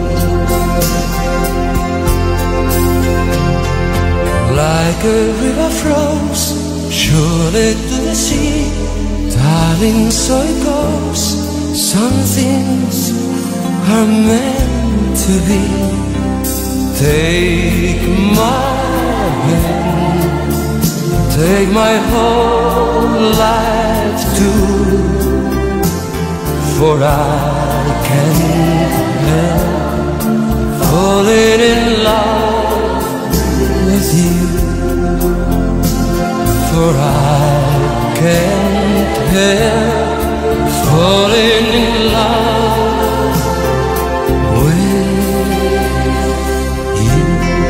Like a river flows surely to the sea, darling, so it goes. Some things are meant to be. Take my hand, take my whole life too, for I can't help falling in love with you, for I can't help falling in love with you.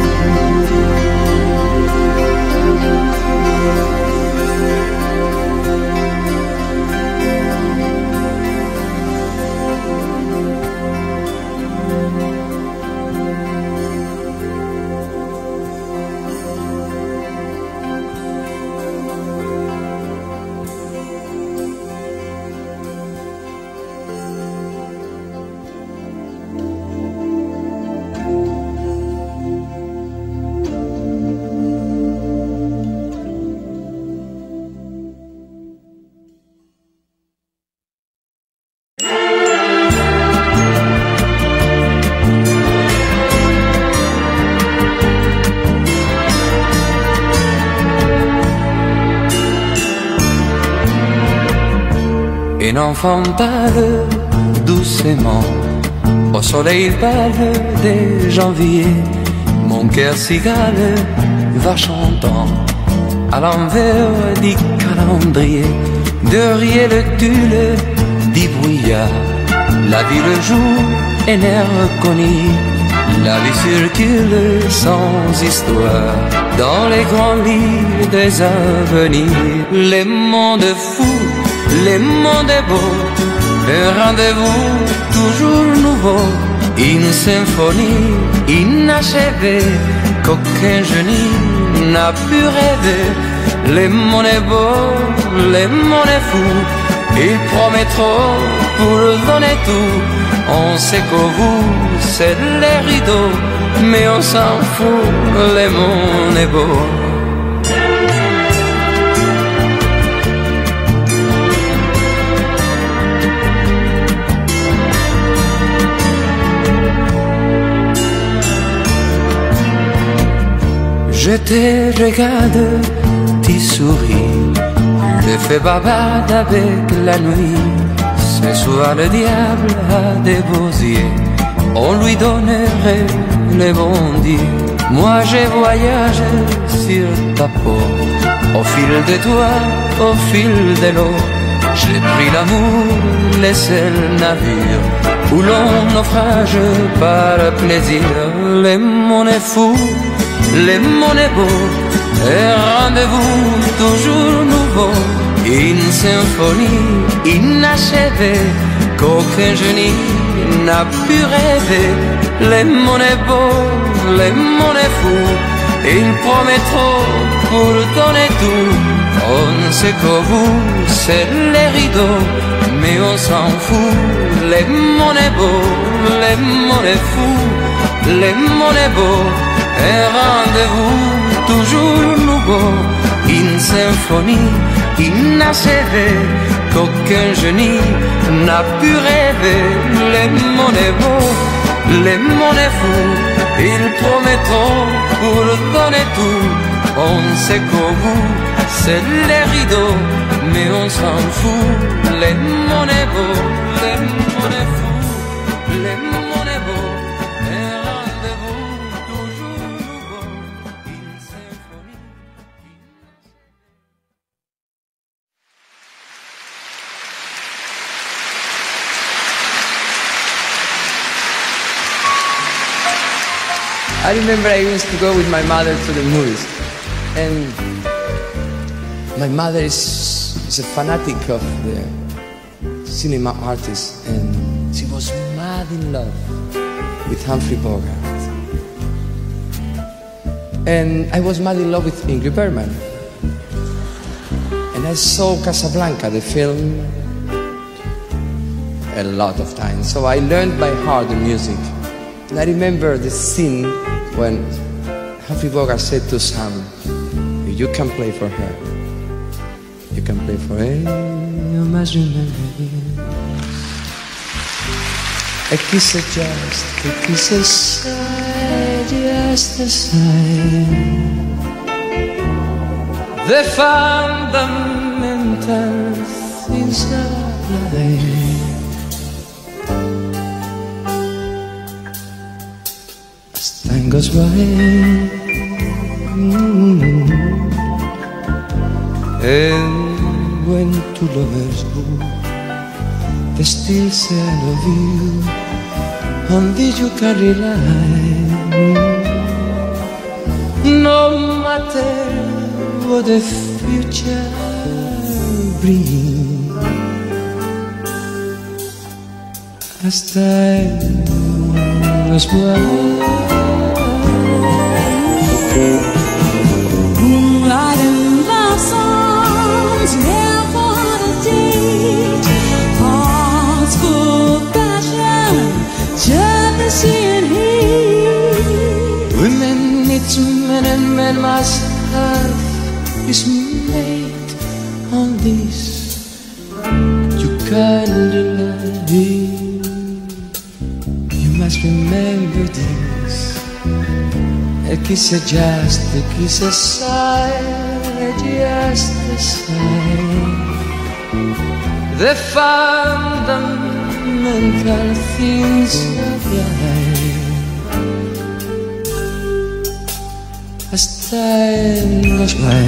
Une enfant parle doucement au soleil pâle des janvier. Mon cœur cigale va chantant à l'envers du calendrier. Derrière le tulle du brouillard, la vie le jour est l'air connu. La vie circule sans histoire dans les grands lits des avenirs. Le monde est fou, le monde est beau, un rendez-vous toujours nouveau, une symphonie inachevée qu'aucun génie n'a pu rêver. Le monde est beau, le monde est fou, il promet trop pour donner tout. On sait que vous, c'est les rideaux, mais on s'en fout, le monde est beau. Je te regarde, tu souris, je fais babade avec la nuit. Ce soir le diable a des beaux yeux, on lui donnerait les bons dieux. Moi je voyage sur ta peau, au fil de toi, au fil de l'eau. J'ai pris l'amour, les seuls navires où l'on naufrage par plaisir. Le monde est fou, le monde est beau, un rendez-vous toujours nouveau, une symphonie inachevée qu'aucun génie n'a pu rêver. Le monde est beau, le monde est fou, il promet trop pour donner tout. On sait que vous, c'est les rideaux, mais on s'en fout. Le monde est beau, le monde est fou, le monde est beau, un rendez-vous toujours nouveau, une symphonie inachevée qu'aucun génie n'a pu rêver. Le monde est beau, les monnaies fous, ils promettront pour donner tout. On sait qu'au bout, c'est les rideaux, mais on s'en fout. Les monnaies beaux, les monnaies fous, les monnaies beaux, un rendez-vous toujours nouveau, une symphonie. I remember I used to go with my mother to the movies, and my mother is, is a fanatic of the cinema artist, and she was mad in love with Humphrey Bogart. And I was mad in love with Ingrid Bergman. And I saw Casablanca, the film, a lot of times. So I learned by heart the music. And I remember the scene when Humphrey Bogart said to Sam, you can play for her. You can play for her. You must remember. A kiss is just, a kiss aside, just a sign. The fundamental things of life. Time goes by, mm-hmm. And when two lovers go, they still say I love you, on this you can rely. No matter what the future brings, as time goes by. Moonlight and love songs, never on a date. Hearts full of passion, jealousy and hate. Women need men and men must have this mate on this. You can't deny. You must remember this. A kiss is just, a kiss aside, just a sign. The fundamental things of life. As time goes by.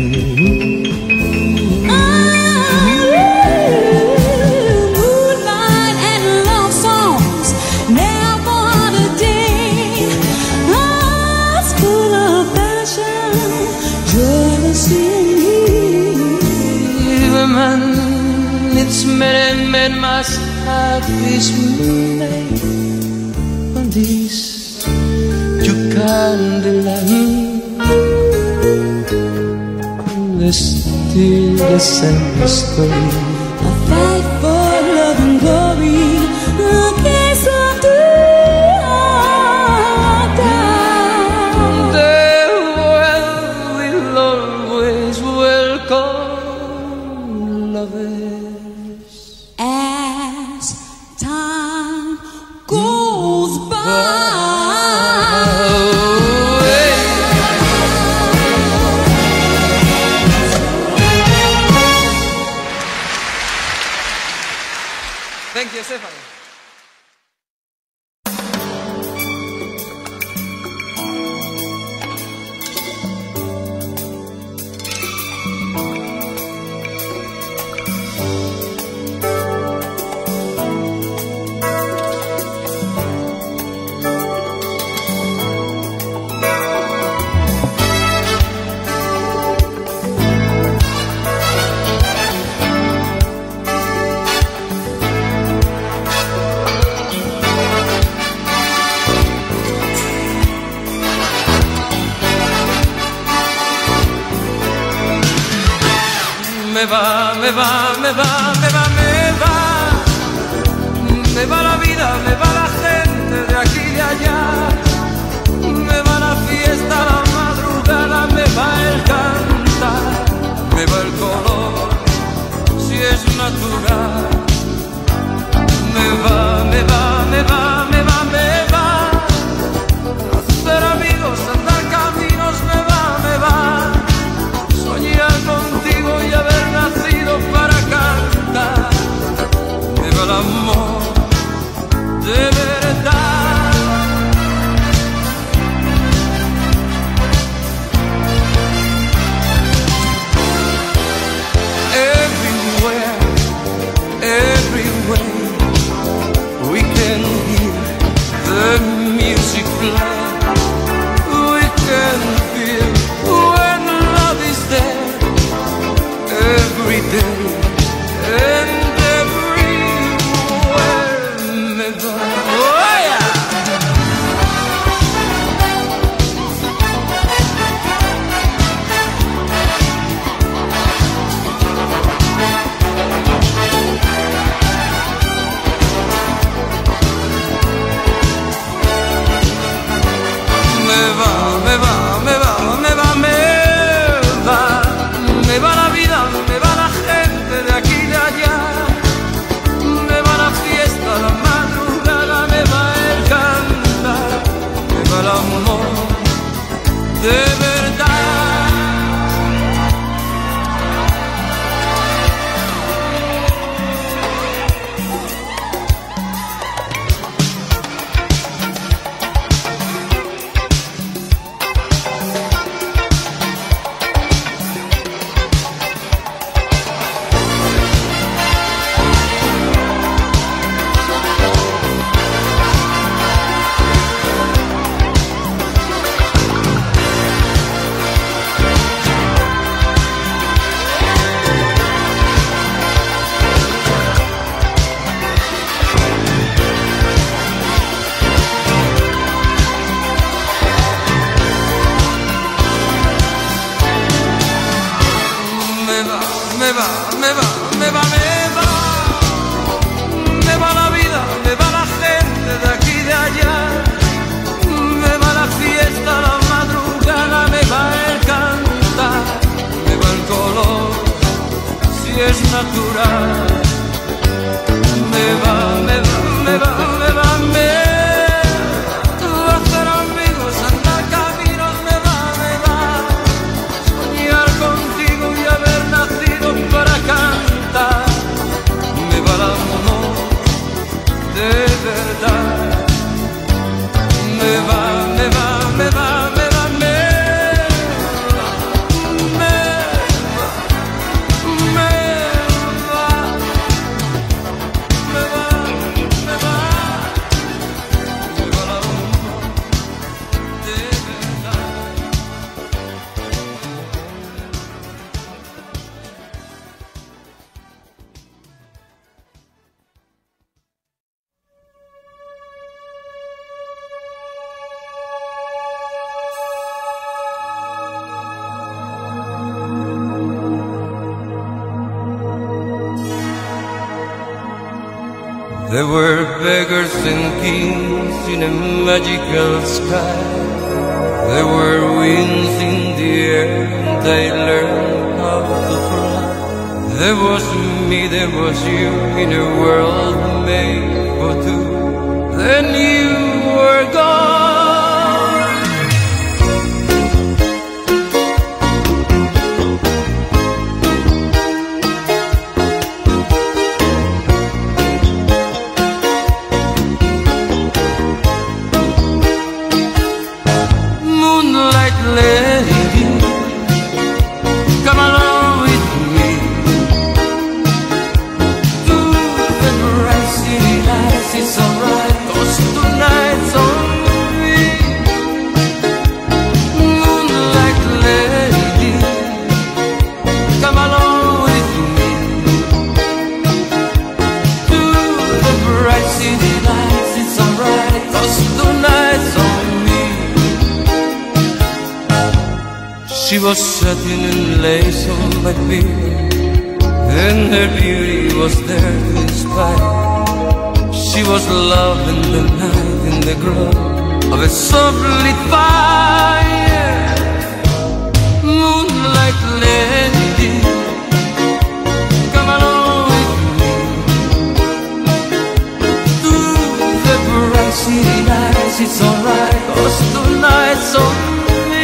It's men and men must have this mate on this. You can't deny. There's still the same story. A fight for love and glory, a case of the The world will always welcome lovers. as time goes by. Thank you, Stefano. Me va, me va, me va, me va, me va. Me va la vida, me va la gente de aquí y de allá. Me va la fiesta, la madrugada, me va el cantar. Me va el color, si es natural. Me va, me va, me va, me va, me va. Me va, me va, me va, me va, me va a hacer amigos, andar caminos, me va, me va soñar contigo y haber nacido para cantar. Me va el amor de verdad. Me va, me va, me va, me va, me va, me va, me va, me va, me va, me va el amor de verdad. There were beggars and kings in a magical sky. There were winds in the air and they learned how to fly. There was me, there was you in a world made for two. Then you were gone. Lady, come along with me to the bright city lights. It's alright, 'cause tonight's on me. Moonlight lady, come along with me to the bright city lights. It's alright, 'cause tonight's on me. She was satin and lace on my feet, and her beauty was there to inspire. She was love in the night, in the glow of a softly fire. Moonlight lady, come along with me to the bright city lights. It's alright, 'cause tonight's on me.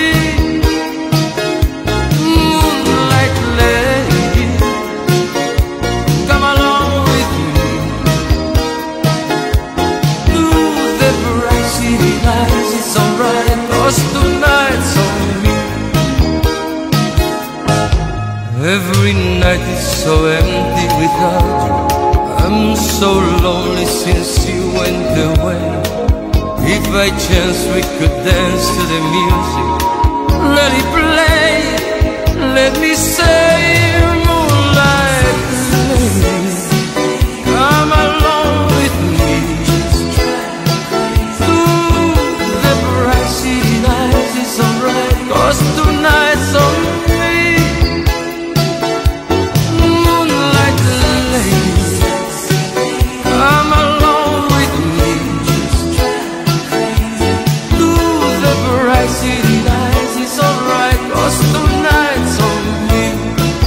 Every night is so empty without you. I'm so lonely since you went away. If by chance we could dance to the music, let it play. Let me say, moonlight lady, come along with me to the bright city lights. It's alright, 'cause tonight's on me. City lights, it's alright, 'cause tonight's on me.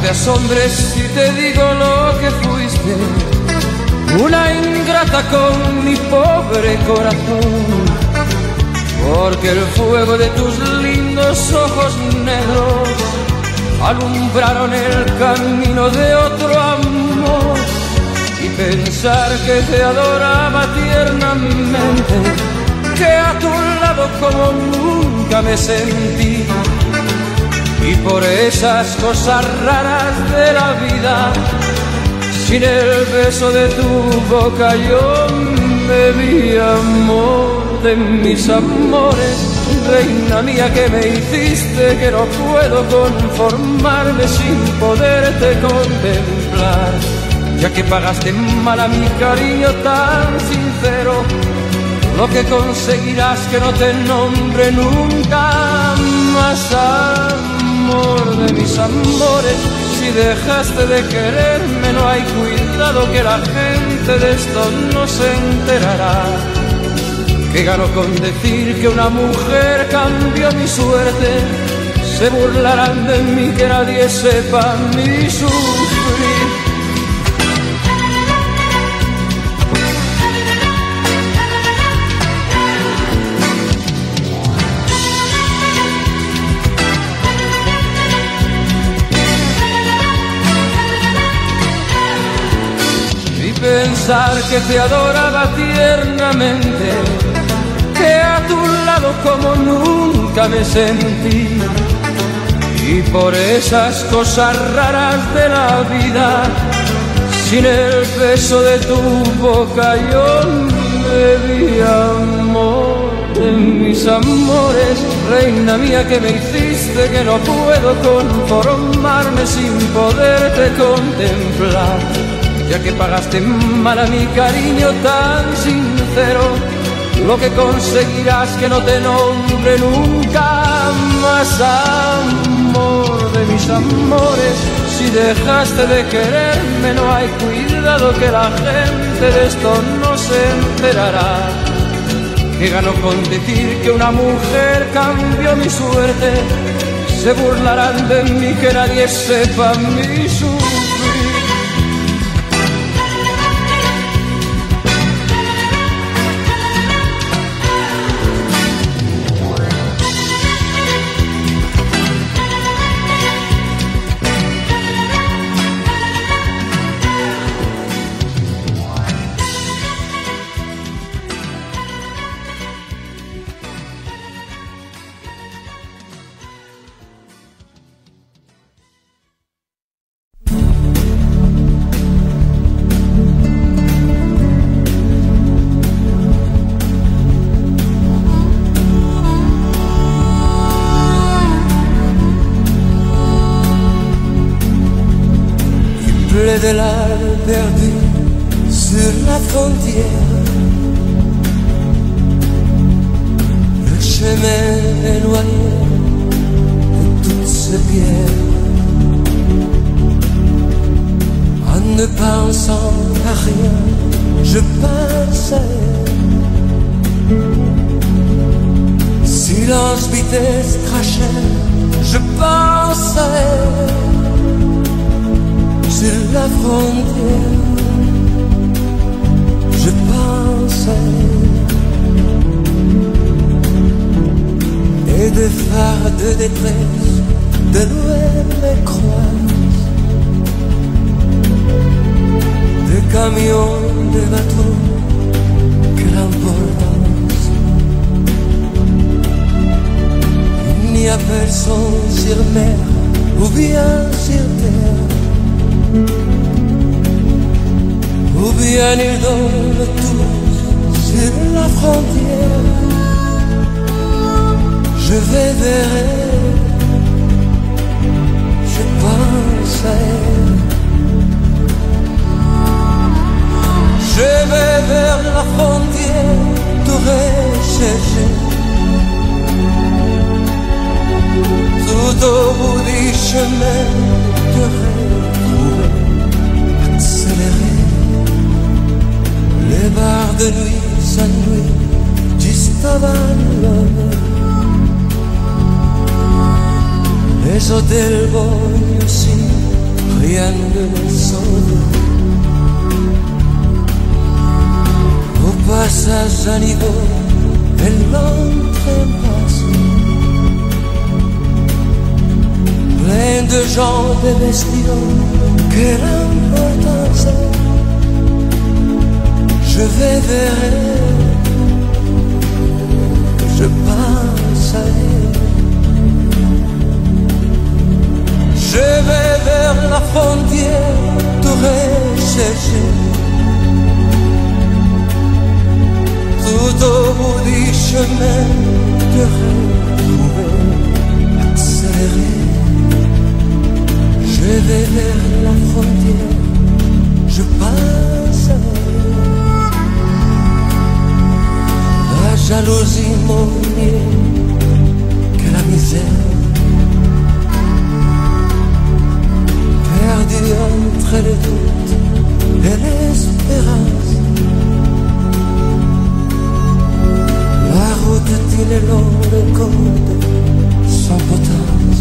te asombres si te digo lo que fuiste, una ingrata con mi pobre corazón, porque el fuego de tus lindos ojos negros alumbraron el camino de otro amor. Y pensar que te adoraba tiernamente, que a tu lado como nunca me sentí, y por esas cosas raras de la vida, sin el beso de tu boca yo me vi, amor de mis amores, reina mía que me hiciste, que no puedo conformarme sin poderte contemplar, ya que pagaste mal a mi cariño tan sincero, lo que conseguirás que no te nombre nunca más, amor de mis amores. Si dejaste de quererme, no hay cuidado que la gente de esto no se enterará. Que gano con decir que una mujer cambió mi suerte, se burlarán de mí, que nadie sepa mi sufrir. Pensar que te adoraba tiernamente, que a tu lado como nunca me sentí, y por esas cosas raras de la vida, sin el beso de tu boca yo me vi, amor de mis amores, reina mía que me hiciste, que no puedo conformarme sin poderte contemplar, ya que pagaste mal a mi cariño tan sincero, lo que conseguirás que no te nombre nunca más, amor de mis amores. Si dejaste de quererme, no hay cuidado que la gente de esto no se enterará. Que gano con decir que una mujer cambió mi suerte, se burlarán de mí, que nadie sepa mi sufrir. De l'âme perdue sur la frontière, le chemin éloigné de toutes ces pierres. En ne pensant à rien, je pensais, silence, vitesse, crachait, je pensais. Sur la frontière, je pensais, et des phares de détresse de loin me croisent, des camions, des bateaux, quelle importance. Il n'y a personne sur mer ou bien sur terre, ou bien ils donnent tous sur la frontière. Je vais vers elle, je pense à elle. Je vais vers la frontière, t'aurais cherché. Tout au bout du chemin, t'aurais trouvé, accéléré. Les bars de nuit s'ennuient juste avant l'homme. Les hôtels Boy aussi rien ne les sauve. Au passage à niveau, elle l'entraîne passe. Plein de gens, de bestiaux, quelle importance. Je vais vers elle, je passe à elle. Je vais vers la frontière te rechercher. Tout au bout du chemin te retrouver, accélérer. Je vais vers la frontière, je passe à elle. La jalousie m'ont nié que la misère. Perdu entre le doute et l'espérance. La route d'une longue corde sans potence.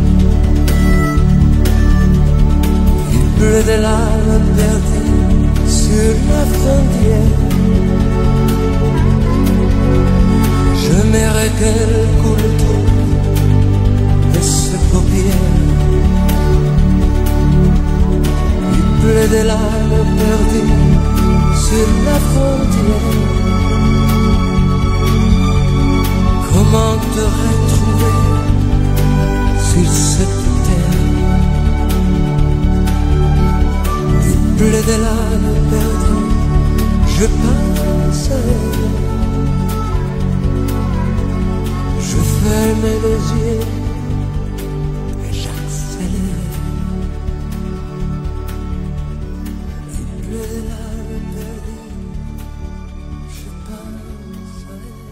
Il pleut de larmes perdues sur la frontière. J'aimerais qu'elle coule tout de ses paupières. Il pleut de larmes perdues sur la frontière. Comment te retrouver sur cette terre? Il pleut de larmes perdues, je passe à elle. Je ferme les yeux et j'accélère. Il pleut de larmes perdues, je passe à elle.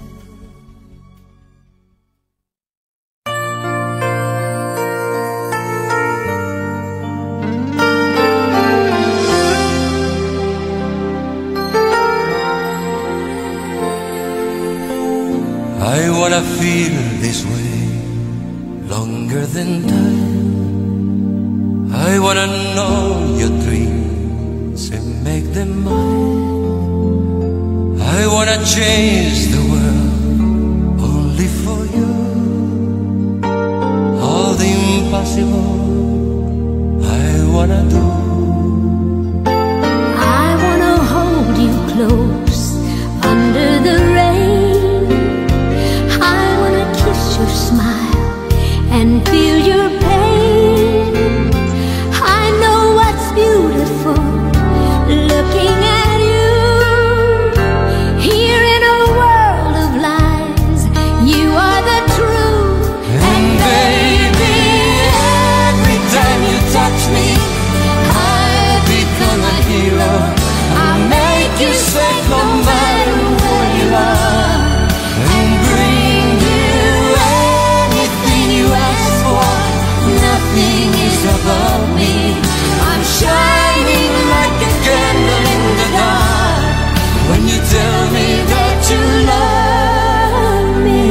I wanna feel this way longer than time. I wanna know your dreams and make them mine. I wanna change the world only for you. All the impossible I wanna do. I wanna hold you close under the rain. Your smile and feel your pain. I know what's beautiful looking at you. Here in a world of lies, you are the truth. And baby, every time you touch me, I become a hero. I make you safe no matter where you are. And bring nothing is above me. I'm shining like a candle in the dark. When you tell me that you love me,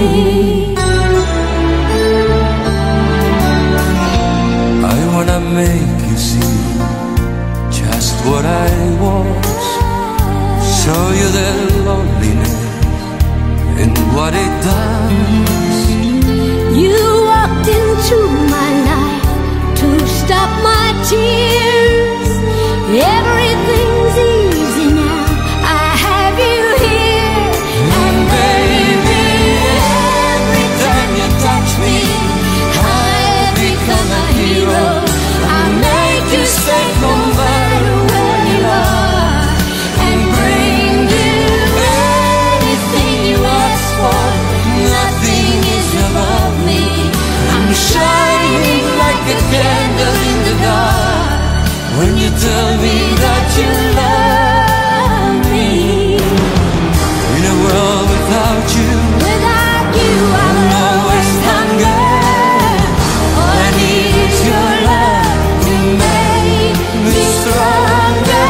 I wanna make you see just what I was. Show you the loneliness and what it does. You walked into my life to stop my tears. Everything's easy now, I have you here. And baby, every time you touch me, I become a hero. I make you safe no matter where you are. And bring you anything you ask for. Nothing is above me. I'm shining like a candle in the dark. When you tell me that you love me. In a world without you, Without you, I will always hunger. all I need is your love to make me stronger.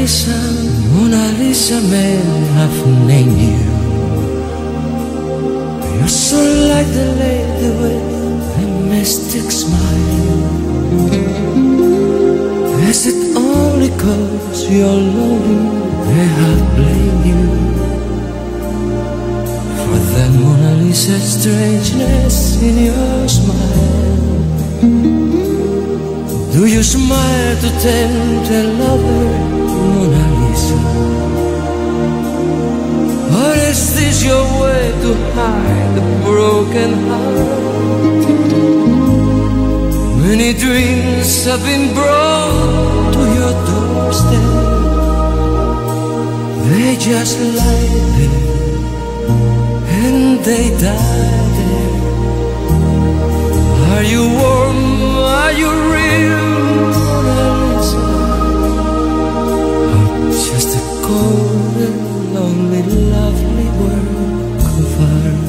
Lisa, Mona Lisa, may have named you. You're so like the lady with the mystic smile. Is it only 'cause you're lonely they have blamed you for the Mona Lisa strangeness in your smile? Do you smile to tempt a lover, Mona Lisa? Or is this your way to hide a broken heart? Many dreams have been brought to your doorstep. They just lie there and they die there. Are you warm? Are you real, Mona Lisa? Or just a cold and lonely, lovely work of art?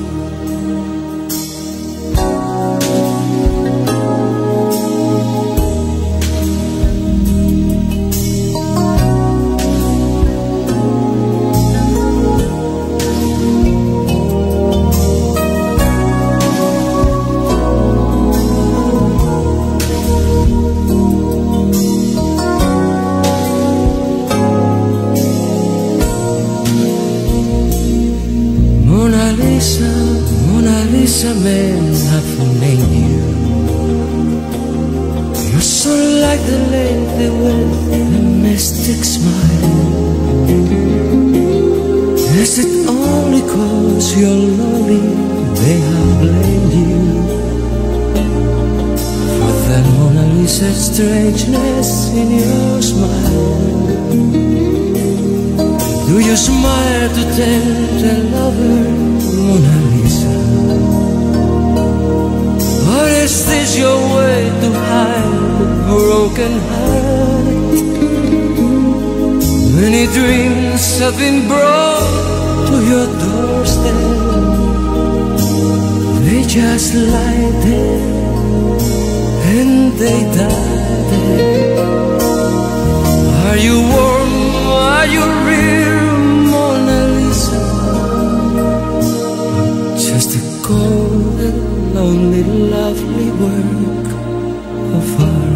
Mona Lisa, may have named you. You're so like the lady with the mystic smile. Is it only 'cause you're lonely they have blamed you for the Mona Lisa strangeness in your smile? Do you smile to tempt a lover, Mona Lisa? Or is this your way to hide a broken heart? Many dreams have been brought to your doorstep. They just lie there and they die there. Are you warm? Are you real, Mona Lisa? Just a cold and lonely, lovely work of art.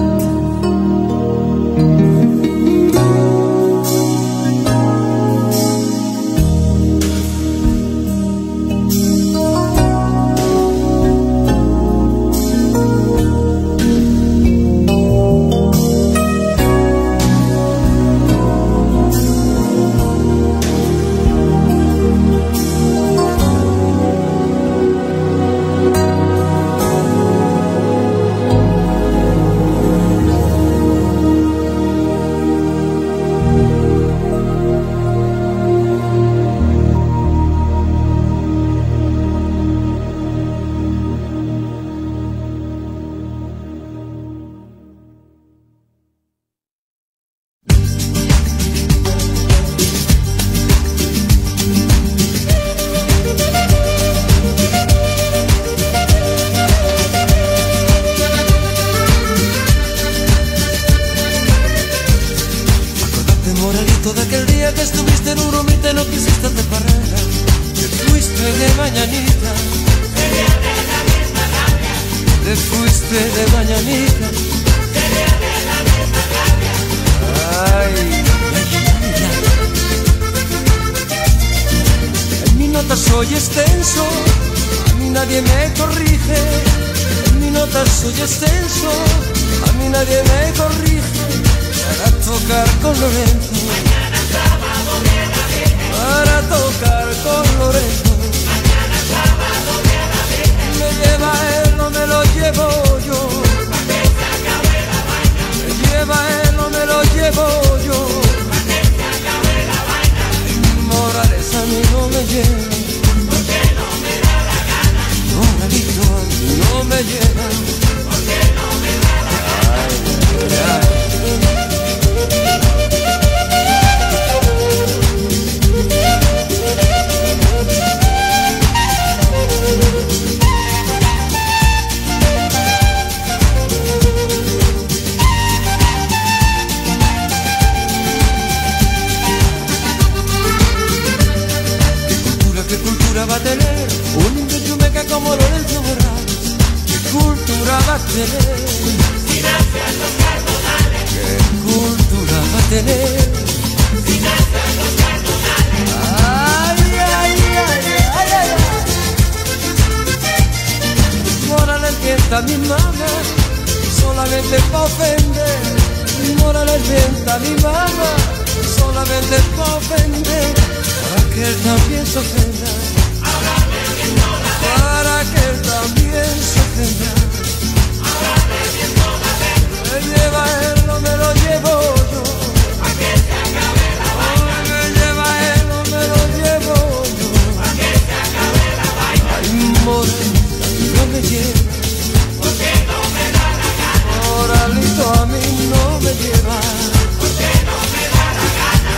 Soy extenso, a mí nadie me corrige. En mi nota soy extenso, a mí nadie me corrige. Para tocar con Lorenzo, mañana sábado de la Virgen. Para tocar con Lorenzo, mañana sábado de la Virgen. Me lleva él, no me lo llevo yo. Pa' que se acabe la vaina. Me lleva él, no me lo llevo yo. Pa' que se acabe la vaina. Morales a mí no me lleva. No me llegan, porque no me da la gana. Ay, ay, ay. pa' ofender, Morales mienta a mi mamá, solamente pa' ofender, para que él también se ofenda, para que él también se ofenda. Me lleva él, no me lo llevo yo, pa' que se acabe la vaina. Me lleva él, no me lo llevo yo, pa' que se acabe la vaina. Ay, Moralita, no me lleva, porque no me da la gana. Moralito a mí no me lleva, porque no me da la gana.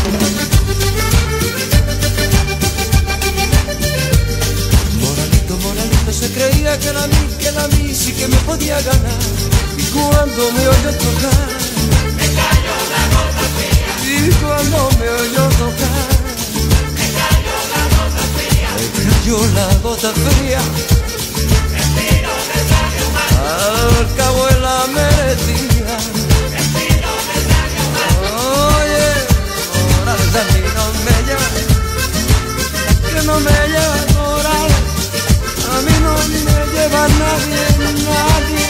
Moralito, Moralito se creía que era mí, que era mí, sí que me podía ganar. Y cuando me oyó tocar, me cayó la gota fría. Y cuando me oyó tocar, me cayó la gota fría. Me cayó la gota fría. Respiro me salió mal. Al cabo él la merecía. Respiro me salió mal. Oye, Morales a mí no me lleva, que no me lleva Morales. A mí no me lleva nadie, nadie.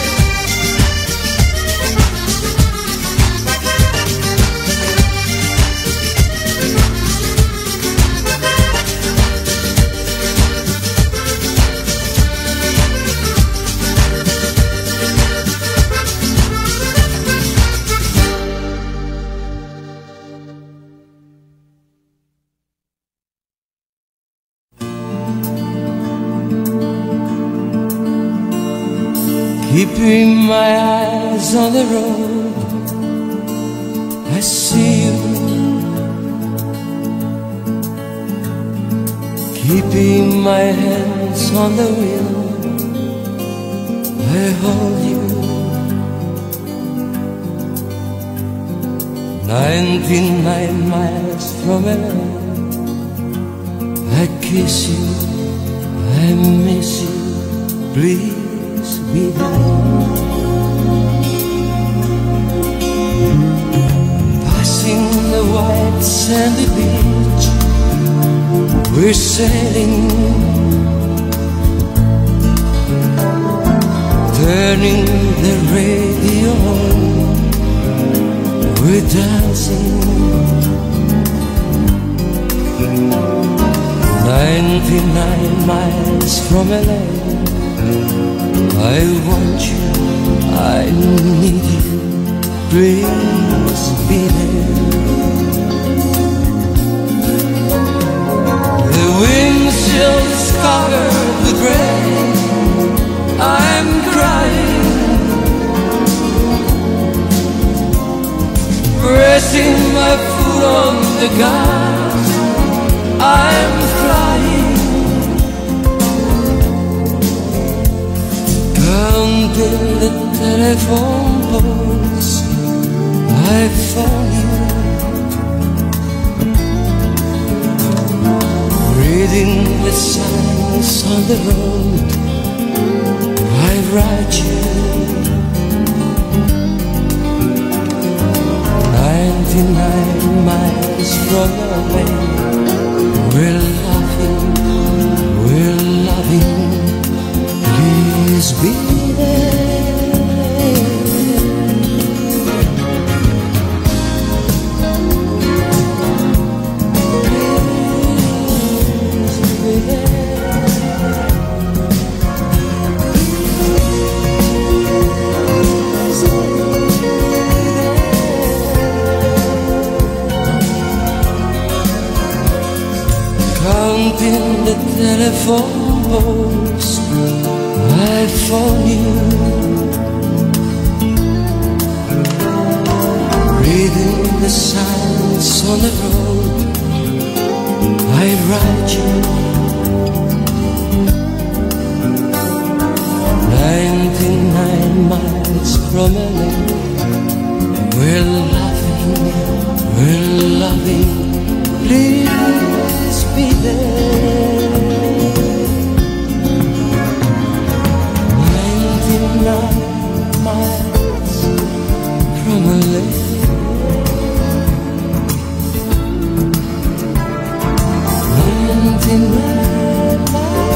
Keeping my eyes on the road, I see you. Keeping my hands on the wheel, I hold you. Ninety-nine miles from L A, I kiss you, I miss you, please be there. Passing the white sandy beach, we're sailing, turning the radio on, we're dancing. Ninety-nine miles from L A, I want you, I need you, please be there. The windshields covered with rain, I'm crying, pressing my foot on the gas, I'm flying. Counting the telephone poles, I found you. Reading the signs on the road, I write you. Ninety-nine miles from away, we're laughing, we're loving. Please be there. Please be there. Counting the telephone poles, I phone you. Reading the signs on the road, I write you. Ninety-nine miles from L A, we're laughing, we're loving. Please be there. Ninety-nine miles from L A, ninety-nine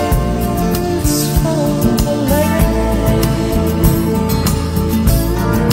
miles from L A.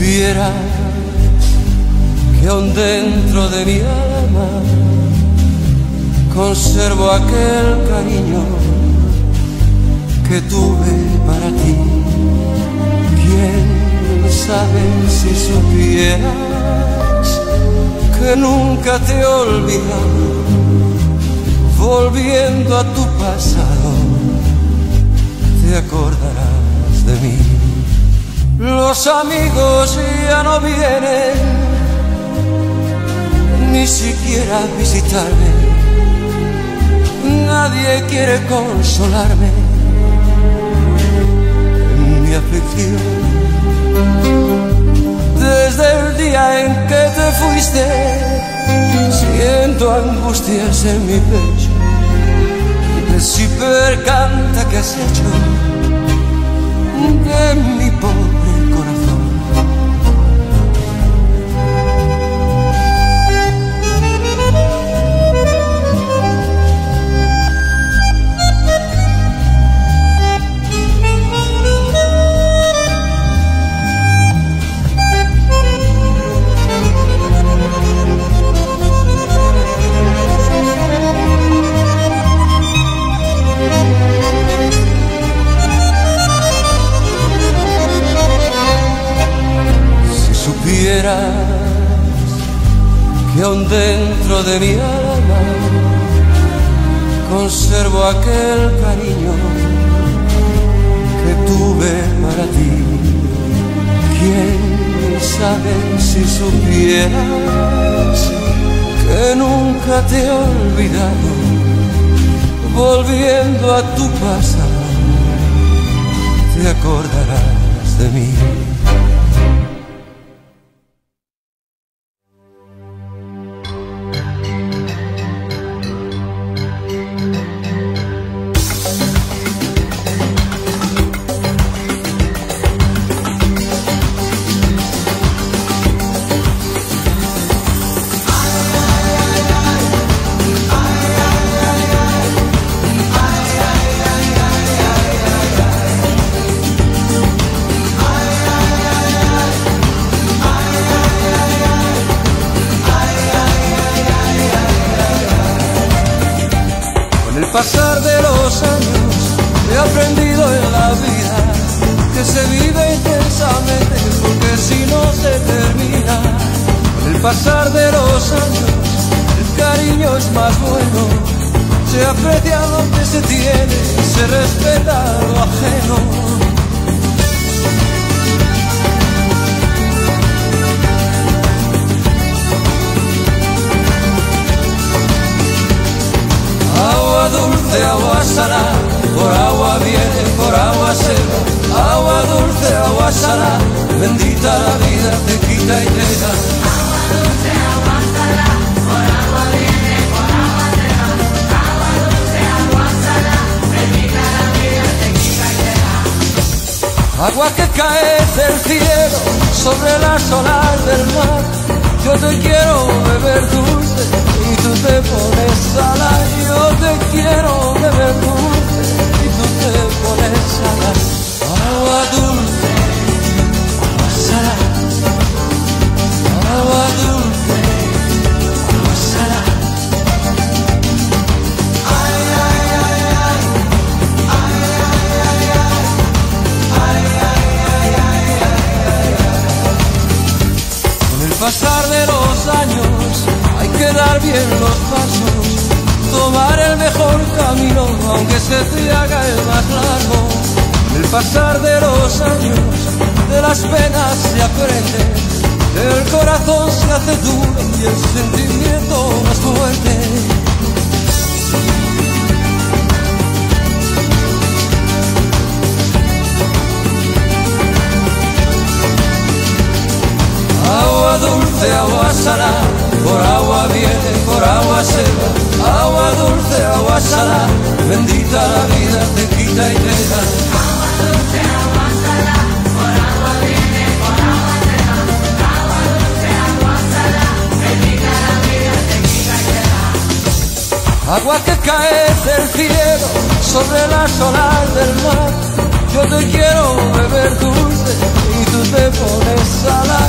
supieras que aún dentro de mi alma conservo aquel cariño que tuve para ti. ¿Quién sabe si supieras que nunca te he olvidado? Volviendo a tu pasado, te acordarás de mí. Los amigos ya no vienen ni siquiera a visitarme. Nadie quiere consolarme en mi aflicción. Desde el día en que te fuiste, siento angustias en mi pecho. Si percanta que has hecho de mi pobre corazón. Que aún dentro de mi alma conservo aquel cariño que tuve para ti. ¿Quién sabe si supieras que nunca te he olvidado? Volviendo a tu pasado, te acordarás de mí. Pasar de los años he aprendido en la vida que se vive intensamente porque si no se termina. Con el pasar de los años el cariño es más bueno, se aprecia lo que se tiene y se respeta lo ajeno. Agua dulce, agua salada, por agua viene, por agua se va. Agua dulce, agua salada, bendita la vida, te quita y te da. Agua dulce, agua salada, por agua viene, por agua se va. Agua dulce, agua salada, bendita la vida, te quita y te da. Agua que cae del cielo sobre las olas del mar. Yo te quiero beber dulce y tú te pones salada. Yo te quiero beber dulce y tú te pones salada. Agua dulce, agua salada. Agua dulce, agua salada. Ay, ay, ay, ay. Ay, ay, ay, ay. Ay, ay, ay, ay, ay, ay. Con el pasar de los años hay que dar bien los pasos, tomar el mejor camino aunque se te haga el más largo. El pasar de los años, de las penas se aprende, el corazón se hace duro y el sentimiento más fuerte. Agua dulce, agua salada, por agua viene, por agua se va. Agua dulce, agua salada, bendita la vida, te quita y te da. Agua dulce, agua salada, por agua viene, por agua se va. Agua dulce, agua salada, bendita la vida, te quita y te da. Agua que cae del cielo sobre las olas del mar. Yo te quiero beber dulce y tú te pones salada.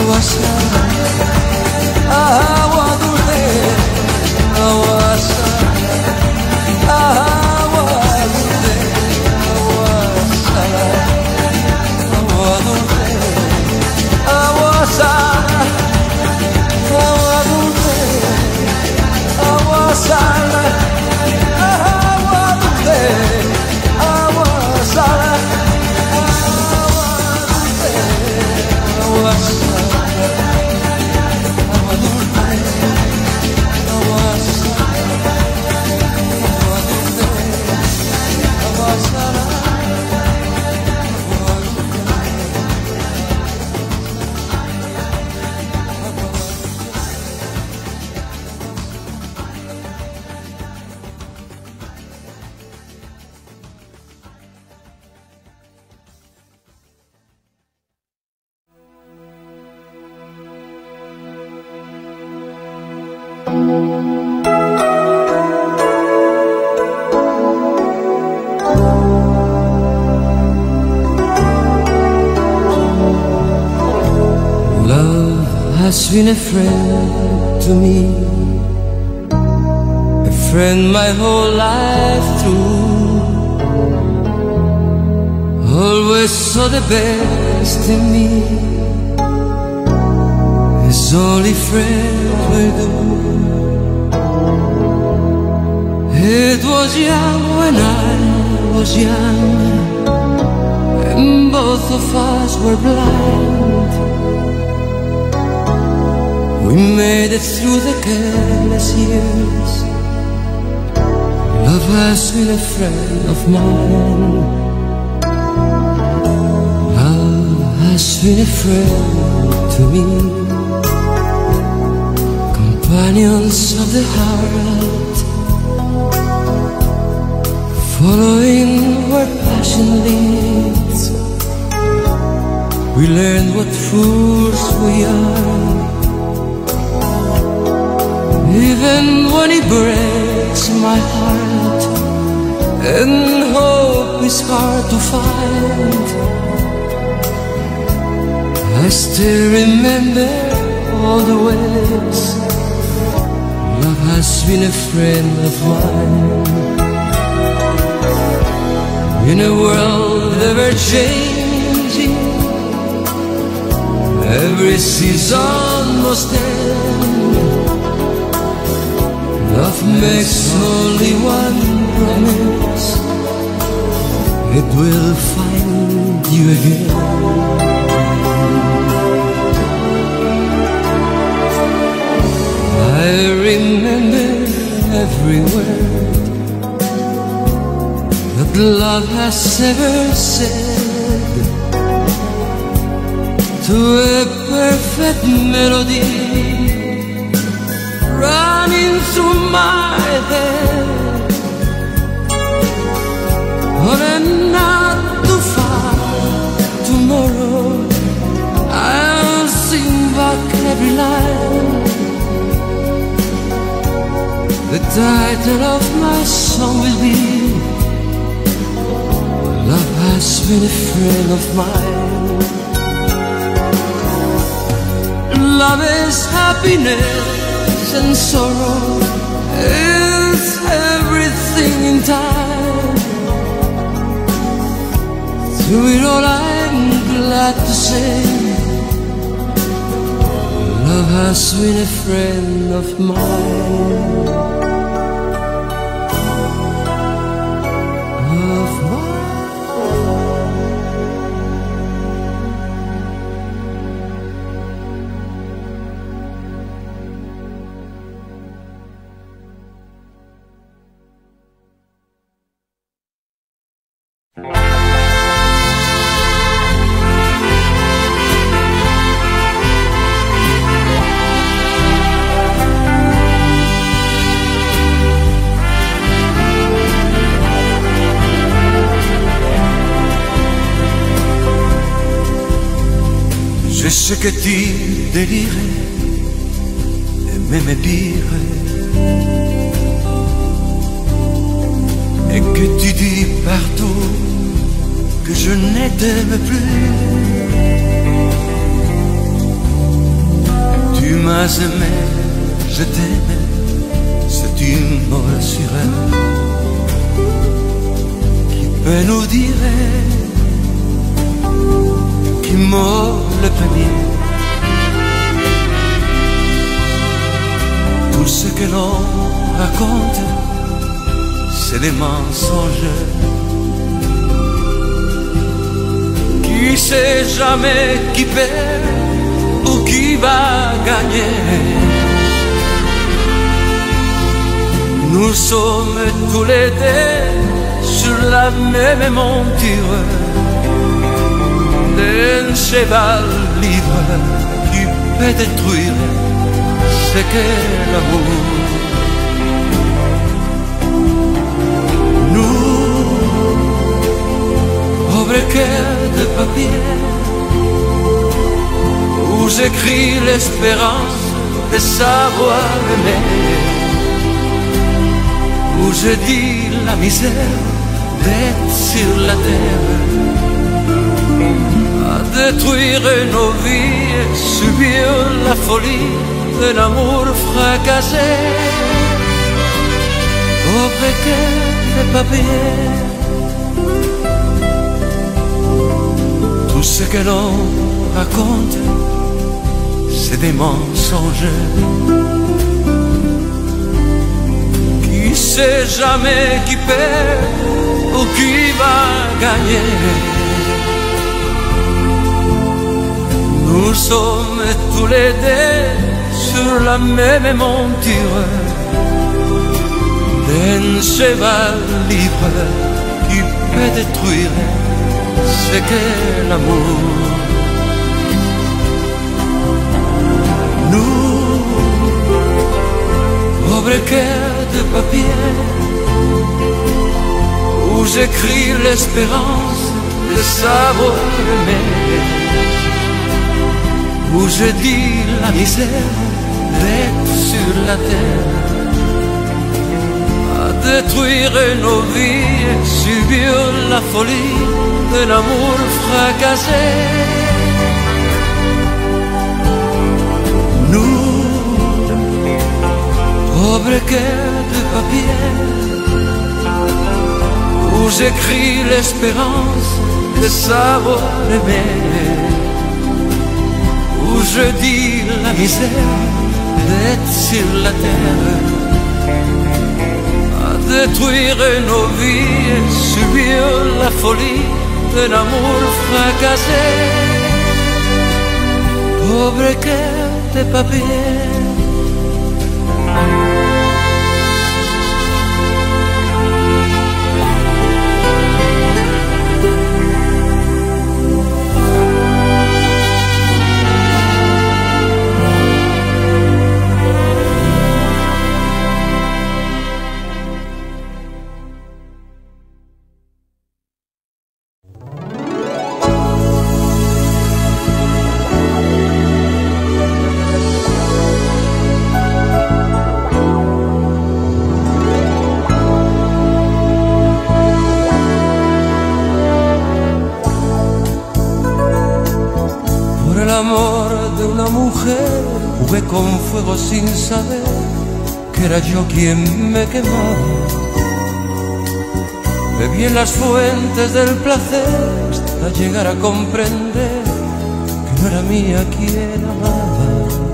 agua sana, agua dulce, agua sana, agua dulce, agua sana, agua dulce, agua sana, agua dulce, agua sana, agua dulce, agua sana. Love has been a friend to me, a friend my whole life through. Always saw the best in me, as only friends will do. It was young when I was young, and both of us were blind. We made it through the careless years. Love has been a friend of mine. Love has been a friend to me. Companions of the heart, following where passion leads. We learn what fools we are, even when it breaks my heart and hope is hard to find. I still remember all the ways love has been a friend of mine. In a world ever changing, every season must end. Love makes only one promise: it will find you again. I remember every word that love has ever said, to a perfect melody running through my head. On a not too far tomorrow, I'll sing back every line. The title of my song will be Love Has Been a Friend of Mine. Love is happiness and sorrow, it's everything in time. Through it all I'm glad to say love has been a friend of mine. Of mine. Je sais que tu délirais et m'aimais pire, et que tu dis partout que je ne t'aime plus. m'as aimé, je t'aimais, c'est une molle sirène qui peut nous dire, qui mord le panier. Tout ce que l'on raconte, c'est des mensonges. Qui sait jamais qui perd ou qui va gagner? Nous sommes tous les deux sur la même monture d'un cheval libre qui peut détruire ce qu'est l'amour. Nous, pauvres cœurs de papier, où j'écris l'espérance de savoir aimer, où je dis la misère d'être sur la terre, à détruire nos vies et subir la folie d'un amour fracassé. Pauvre cœur de papier, tout ce que l'on raconte, c'est des mensonges. Qui sait jamais qui perd ou qui va gagner? Nous sommes tous les deux sur la même monture d'un cheval libre qui peut détruire ce qu'est l'amour. Nous, pauvres cœurs de papier, où j'écris l'espérance de savoir aimer, où je dis la misère d'être sur la terre, à détruire nos vies et subir la folie d'un amour fracassé. Nous, pauvres cœurs de papier, où j'écris l'espérance de savoir aimer, où je dis la misère d'être sur la terre, à détruire nos vies et subir la folie d'un amour fracassé. Pauvre cœur de papier. Jugué con fuego sin saber que era yo quien me quemaba. Bebí en las fuentes del placer hasta llegar a comprender que no era mía quien amaba.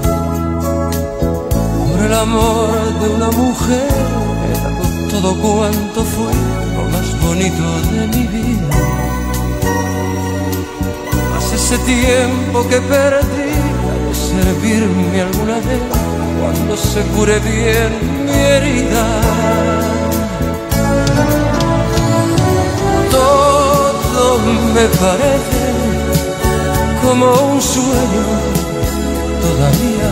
Por el amor de una mujer he dado todo cuanto fue lo más bonito de mi vida. Mas ese tiempo que perdí servirme alguna vez cuando se cure bien mi herida. Todo me parece como un sueño todavía,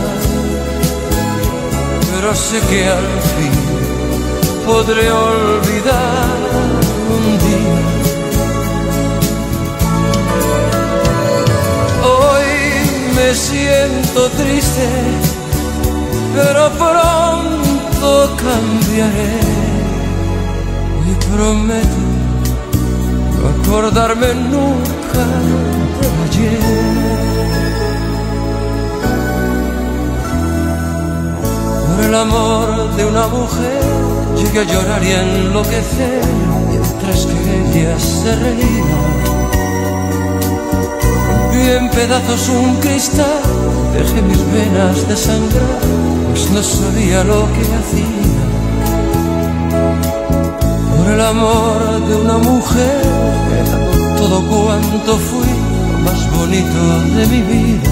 pero sé que al fin podré olvidar un día. Me siento triste, pero pronto cambiaré. Y prometo no acordarme nunca de ayer. amor de una mujer llegué a llorar y a enloquecer mientras que ella se reía. Y en pedazos un cristal dejé mis venas desangrar, pues no sabía lo que hacía. Por el amor de una mujer he dado todo cuanto fui, lo más bonito de mi vida.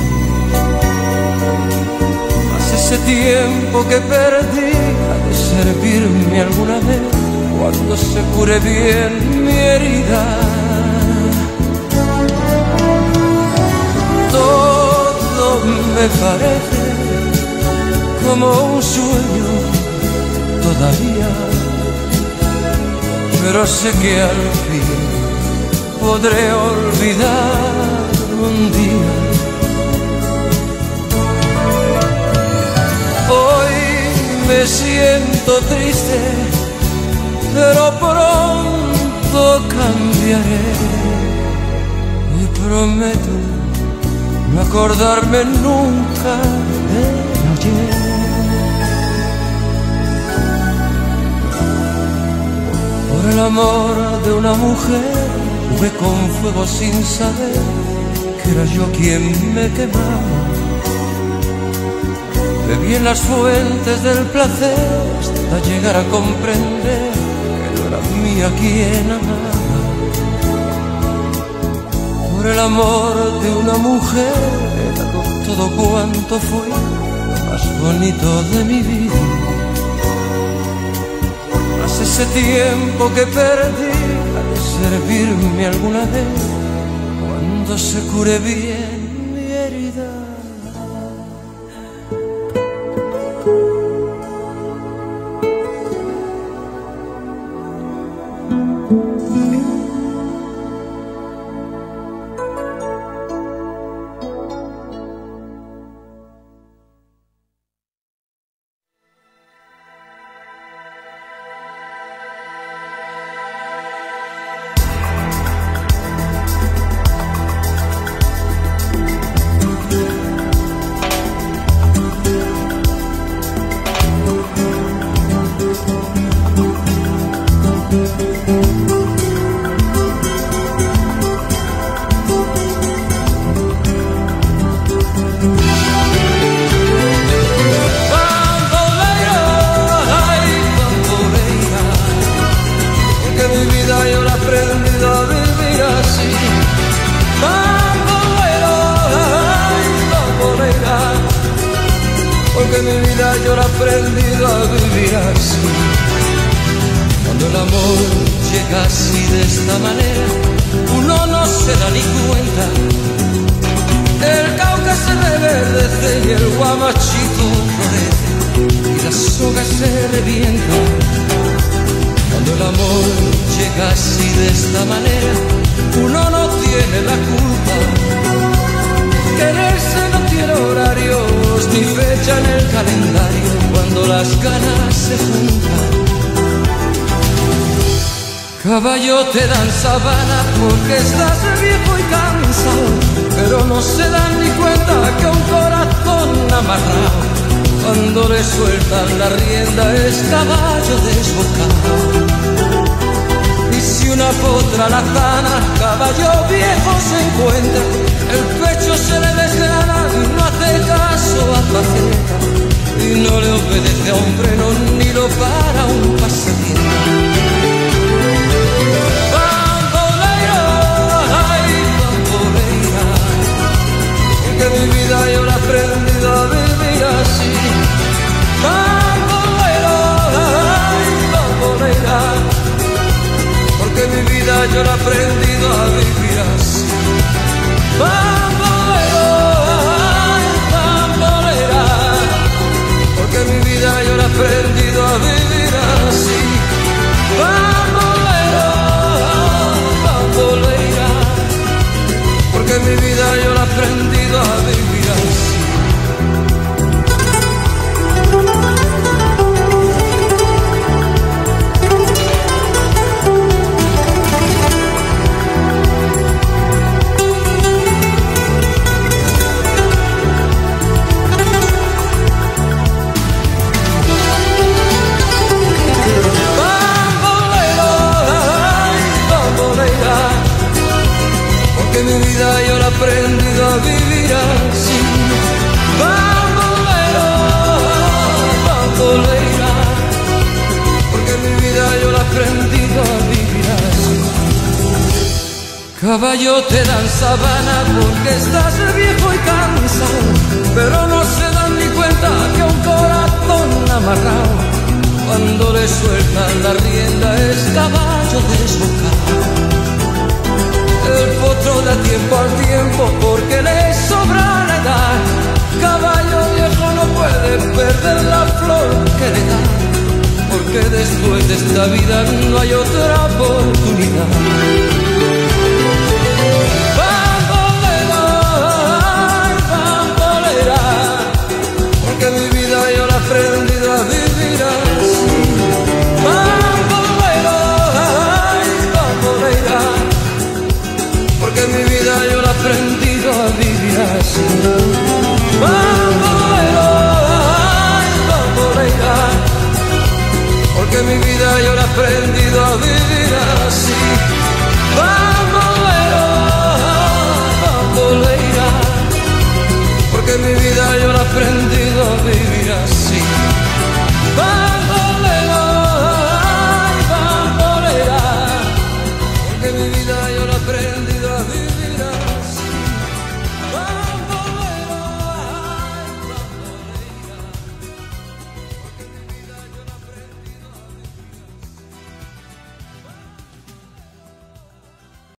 Ese tiempo que perdí ha de servirme alguna vez cuando se cure bien mi herida. Todo me parece como un sueño todavía, pero sé que al fin podré olvidar un día. Hoy me siento triste, pero pronto cambiaré. Y prometo no acordarme nunca de ayer. Por el amor de una mujer jugué con fuego sin saber que era yo quien me quemaba. Bebí en las fuentes del placer hasta llegar a comprender que no era mía quien amaba. Por el amor de una mujer he dado todo cuanto fui, lo más bonito de mi vida. Mas ese tiempo que perdí ha de servirme alguna vez cuando se cure bien mi herida. Porque mi vida yo la he aprendido a vivir así. Cuando el amor llega así de esta manera, uno no se da ni cuenta. El Cauca se reverdece y el guamachito florece y la soga se revienta. Cuando el amor llega así de esta manera, uno no tiene la culpa. Quererse no tiene horarios ni fecha en el calendario cuando las ganas se juntan. Caballo, te dan sabana porque estás viejo y cansado, pero no se dan ni cuenta que un corazón amarrado, cuando le sueltan la rienda, es caballo desbocado. Y si una potra la zana, caballo viejo se encuentra, el pecho se le desgrana y no hace caso a Paceta, y no le obedece a un freno ni lo para un pasatiempo. Bambolera, ay, bambolera, porque mi vida yo la he aprendido a vivir así. Bambolera, ay, bambolera, porque mi vida yo la he aprendido a vivir así. Bambolera, ay, bambolera, porque mi vida yo la he aprendido a vivir así. Bambolera, bambolera, porque mi vida yo la he aprendido a vivir así. caballos te dan sabana porque estás viejo y cansado, pero no se dan ni cuenta que un corazón amarrado, cuando le sueltan la rienda es caballo desbocado. El potro da tiempo al tiempo porque le sobra la edad. Caballo viejo no puede perder la flor que le da, porque después de esta vida no hay otra oportunidad.